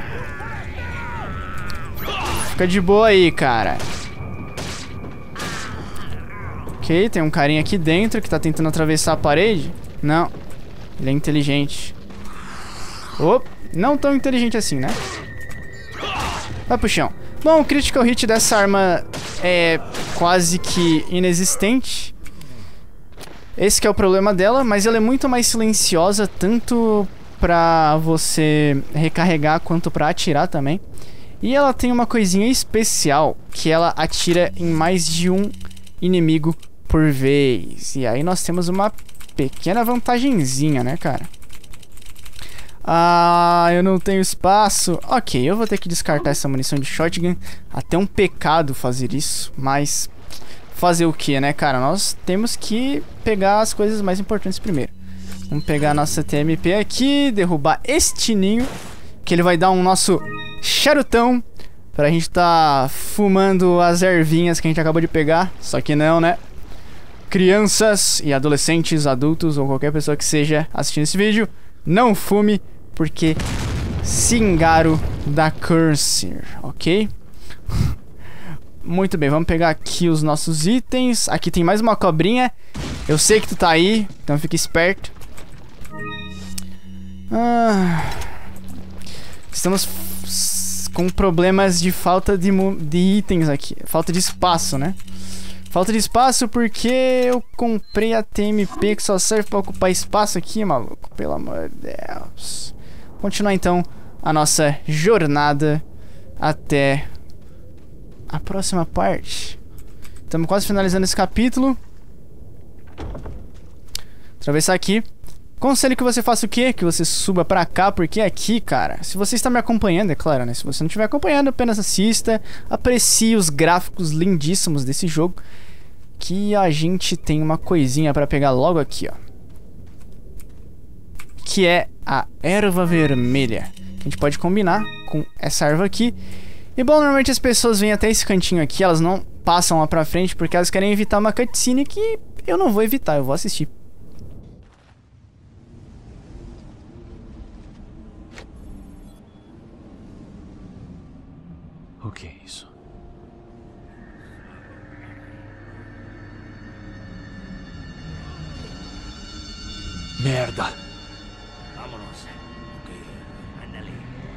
Fica de boa aí, cara. Ok, tem um carinha aqui dentro que tá tentando atravessar a parede. Não, ele é inteligente. Opa, não tão inteligente assim, né? Vai pro chão. Bom, o critical hit dessa arma é quase que inexistente. Esse que é o problema dela, mas ela é muito mais silenciosa, tanto pra você recarregar quanto pra atirar também. E ela tem uma coisinha especial, que ela atira em mais de um inimigo por vez. E aí nós temos uma pequena vantagenzinha, né, cara? Ah, eu não tenho espaço. Ok, eu vou ter que descartar essa munição de shotgun. Até um pecado fazer isso, mas fazer o que, né, cara? Nós temos que pegar as coisas mais importantes primeiro. Vamos pegar a nossa T M P aqui, derrubar este ninho, que ele vai dar um nosso charutão pra gente tá fumando as ervinhas que a gente acabou de pegar. Só que não, né? Crianças e adolescentes, adultos ou qualquer pessoa que seja assistindo esse vídeo, não fume, porque cingaro da câncer, ok? Muito bem, vamos pegar aqui os nossos itens. Aqui tem mais uma cobrinha. Eu sei que tu tá aí, então fica esperto. Ah, estamos com problemas de falta de, de itens aqui. Falta de espaço, né? Falta de espaço porque eu comprei a T M P que só serve pra ocupar espaço aqui, maluco. Pelo amor de Deus. Continuar então a nossa jornada até a próxima parte. Estamos quase finalizando esse capítulo. Atravessar aqui. Conselho que você faça o quê? Que você suba pra cá, porque aqui, cara, se você está me acompanhando, é claro, né? Se você não estiver acompanhando, apenas assista, aprecie os gráficos lindíssimos desse jogo, que a gente tem uma coisinha pra pegar logo aqui, ó. Que é a erva vermelha. A gente pode combinar com essa erva aqui. E bom, normalmente as pessoas vêm até esse cantinho aqui, elas não passam lá pra frente porque elas querem evitar uma cutscene que eu não vou evitar, eu vou assistir. O que é isso? Merda! Vámonos. Ok, ándale.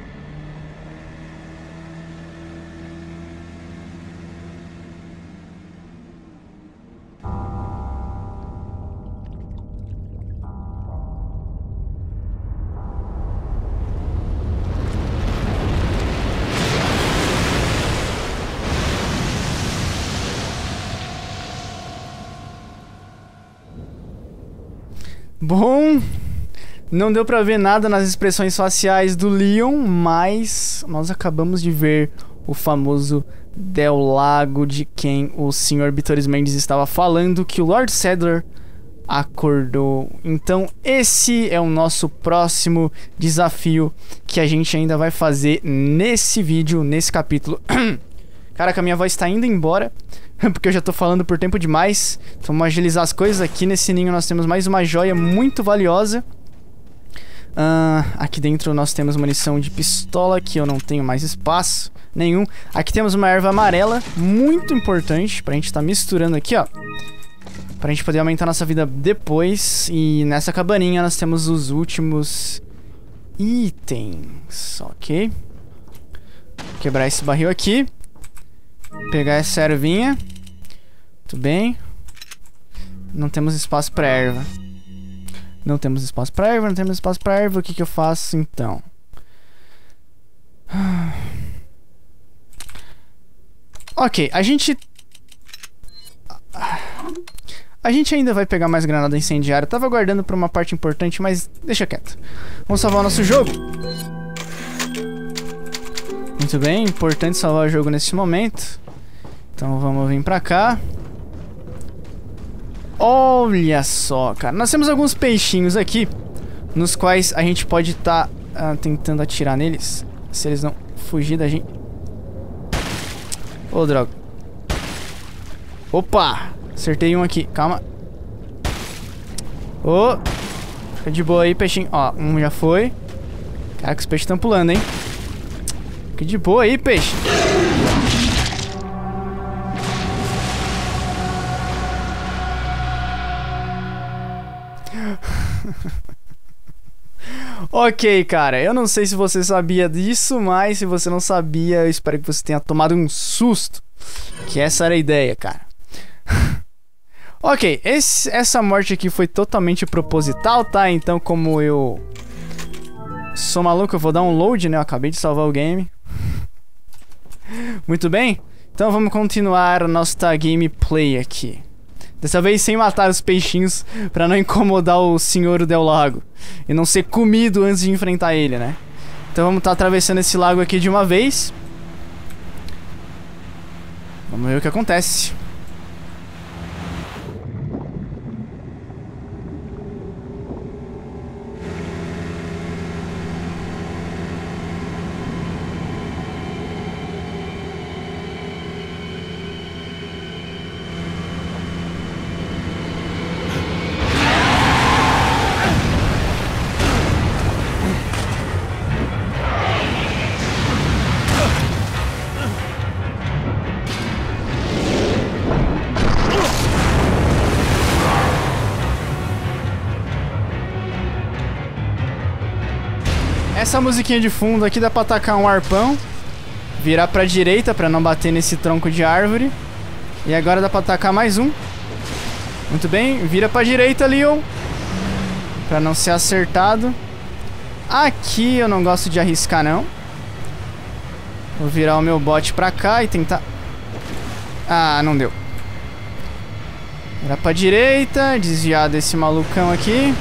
Bom, não deu pra ver nada nas expressões faciais do Leon, mas nós acabamos de ver o famoso Del Lago de quem o senhor Bitores Mendes estava falando, que o Lord Saddler acordou. Então esse é o nosso próximo desafio que a gente ainda vai fazer nesse vídeo, nesse capítulo. Caraca, a minha voz tá indo embora, porque eu já tô falando por tempo demais. Então vamos agilizar as coisas. Aqui nesse ninho nós temos mais uma joia muito valiosa. Uh, aqui dentro nós temos munição de pistola, que eu não tenho mais espaço nenhum. Aqui temos uma erva amarela, muito importante, pra gente tá misturando aqui, ó, pra gente poder aumentar nossa vida depois. E nessa cabaninha nós temos os últimos itens, ok? Quebrar esse barril aqui. Pegar essa ervinha. Muito bem. Não temos espaço pra erva. Não temos espaço pra erva, não temos espaço pra erva. O que que eu faço então? Ok, a gente... A gente ainda vai pegar mais granada incendiária. Eu tava guardando pra uma parte importante, mas deixa quieto. Vamos salvar o nosso jogo. Muito bem, importante salvar o jogo nesse momento. Então vamos vir pra cá. Olha só, cara. Nós temos alguns peixinhos aqui, nos quais a gente pode estar tá, uh, tentando atirar neles, se eles não fugir da gente. Ô, oh, droga. Opa! Acertei um aqui, calma. Ô! Oh. Fica de boa aí, peixinho. Ó, um já foi. Caraca, os peixes estão pulando, hein? Fica de boa aí, peixe. Ok, cara, eu não sei se você sabia disso, mas se você não sabia, eu espero que você tenha tomado um susto. Que essa era a ideia, cara. Ok, esse, essa morte aqui foi totalmente proposital, tá? Então, como eu sou maluco, eu vou dar um load, né? Eu acabei de salvar o game. Muito bem, então vamos continuar nossa gameplay aqui. Dessa vez sem matar os peixinhos, pra não incomodar o senhor Del Lago e não ser comido antes de enfrentar ele, né? Então vamos estar tá atravessando esse lago aqui de uma vez. Vamos ver o que acontece. Essa musiquinha de fundo aqui dá pra atacar um arpão, virar pra direita pra não bater nesse tronco de árvore. E agora dá pra atacar mais um. Muito bem, vira pra direita, Leon, pra não ser acertado. Aqui eu não gosto de arriscar, não. Vou virar o meu bot pra cá e tentar... Ah, não deu. Virar pra direita, desviar desse malucão aqui.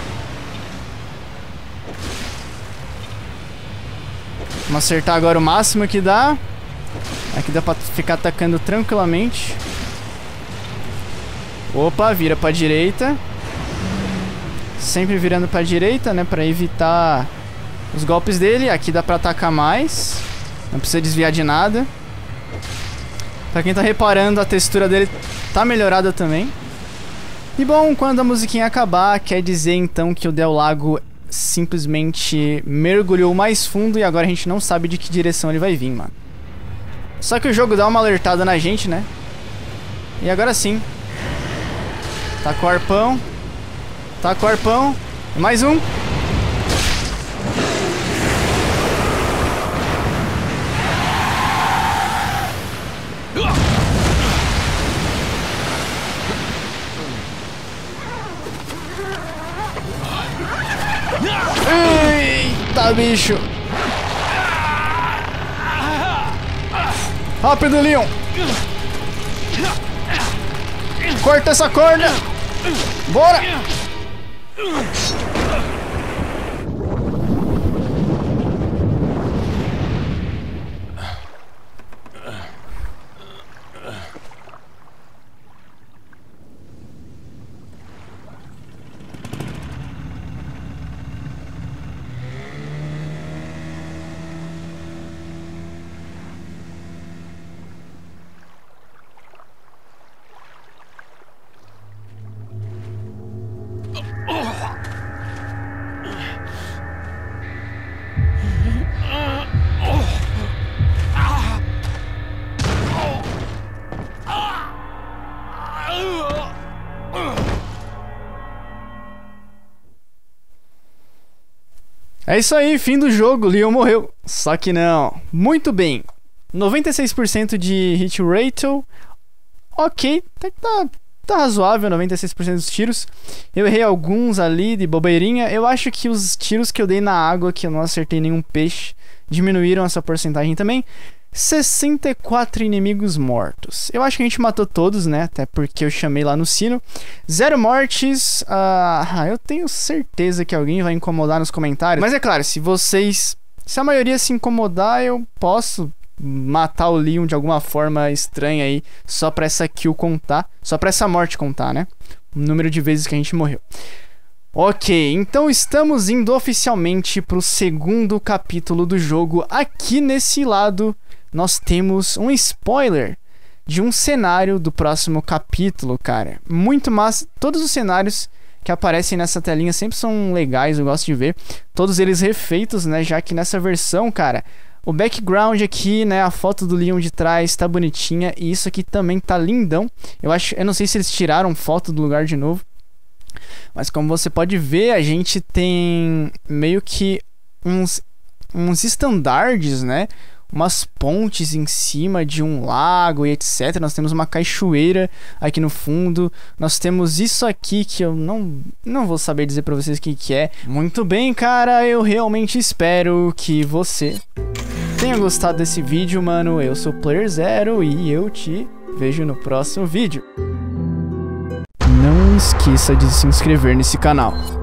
Vamos acertar agora o máximo que dá. Aqui dá pra ficar atacando tranquilamente. Opa, vira pra direita. Sempre virando pra direita, né? Pra evitar os golpes dele. Aqui dá pra atacar mais. Não precisa desviar de nada. Pra quem tá reparando, a textura dele tá melhorada também. E bom, quando a musiquinha acabar, quer dizer então que o Del Lago simplesmente mergulhou mais fundo e agora a gente não sabe de que direção ele vai vir, mano. Só que o jogo dá uma alertada na gente, né? E agora sim. Tá com o arpão. Tá com o arpão. E mais um. Eita, bicho. Rápido, Leon. Corta essa corda. Bora. É isso aí, fim do jogo, Leon morreu. Só que não. Muito bem. noventa e seis por cento de hit rate. Ok, até que tá, tá razoável, noventa e seis por cento dos tiros. Eu errei alguns ali de bobeirinha. Eu acho que os tiros que eu dei na água, que eu não acertei nenhum peixe, diminuíram essa porcentagem também. sessenta e quatro inimigos mortos. Eu acho que a gente matou todos, né? Até porque eu chamei lá no sino. Zero mortes. Ah, eu tenho certeza que alguém vai incomodar nos comentários. Mas é claro, se vocês... Se a maioria se incomodar, eu posso matar o Leon de alguma forma estranha aí. Só pra essa kill contar. Só pra essa morte contar, né? O número de vezes que a gente morreu. Ok, então estamos indo oficialmente pro segundo capítulo do jogo. Aqui nesse lado... nós temos um spoiler de um cenário do próximo capítulo, cara. Muito massa. Todos os cenários que aparecem nessa telinha sempre são legais, eu gosto de ver. Todos eles refeitos, né? Já que nessa versão, cara, o background aqui, né? A foto do Leon de trás tá bonitinha. E isso aqui também tá lindão. Eu acho, eu não sei se eles tiraram foto do lugar de novo. Mas como você pode ver, a gente tem meio que uns, uns estandardes, né? Umas pontes em cima de um lago e etcétera. Nós temos uma cachoeira aqui no fundo. Nós temos isso aqui que eu não, não vou saber dizer pra vocês o que, que é. Muito bem, cara. Eu realmente espero que você tenha gostado desse vídeo, mano. Eu sou o Player Zero e eu te vejo no próximo vídeo. Não esqueça de se inscrever nesse canal.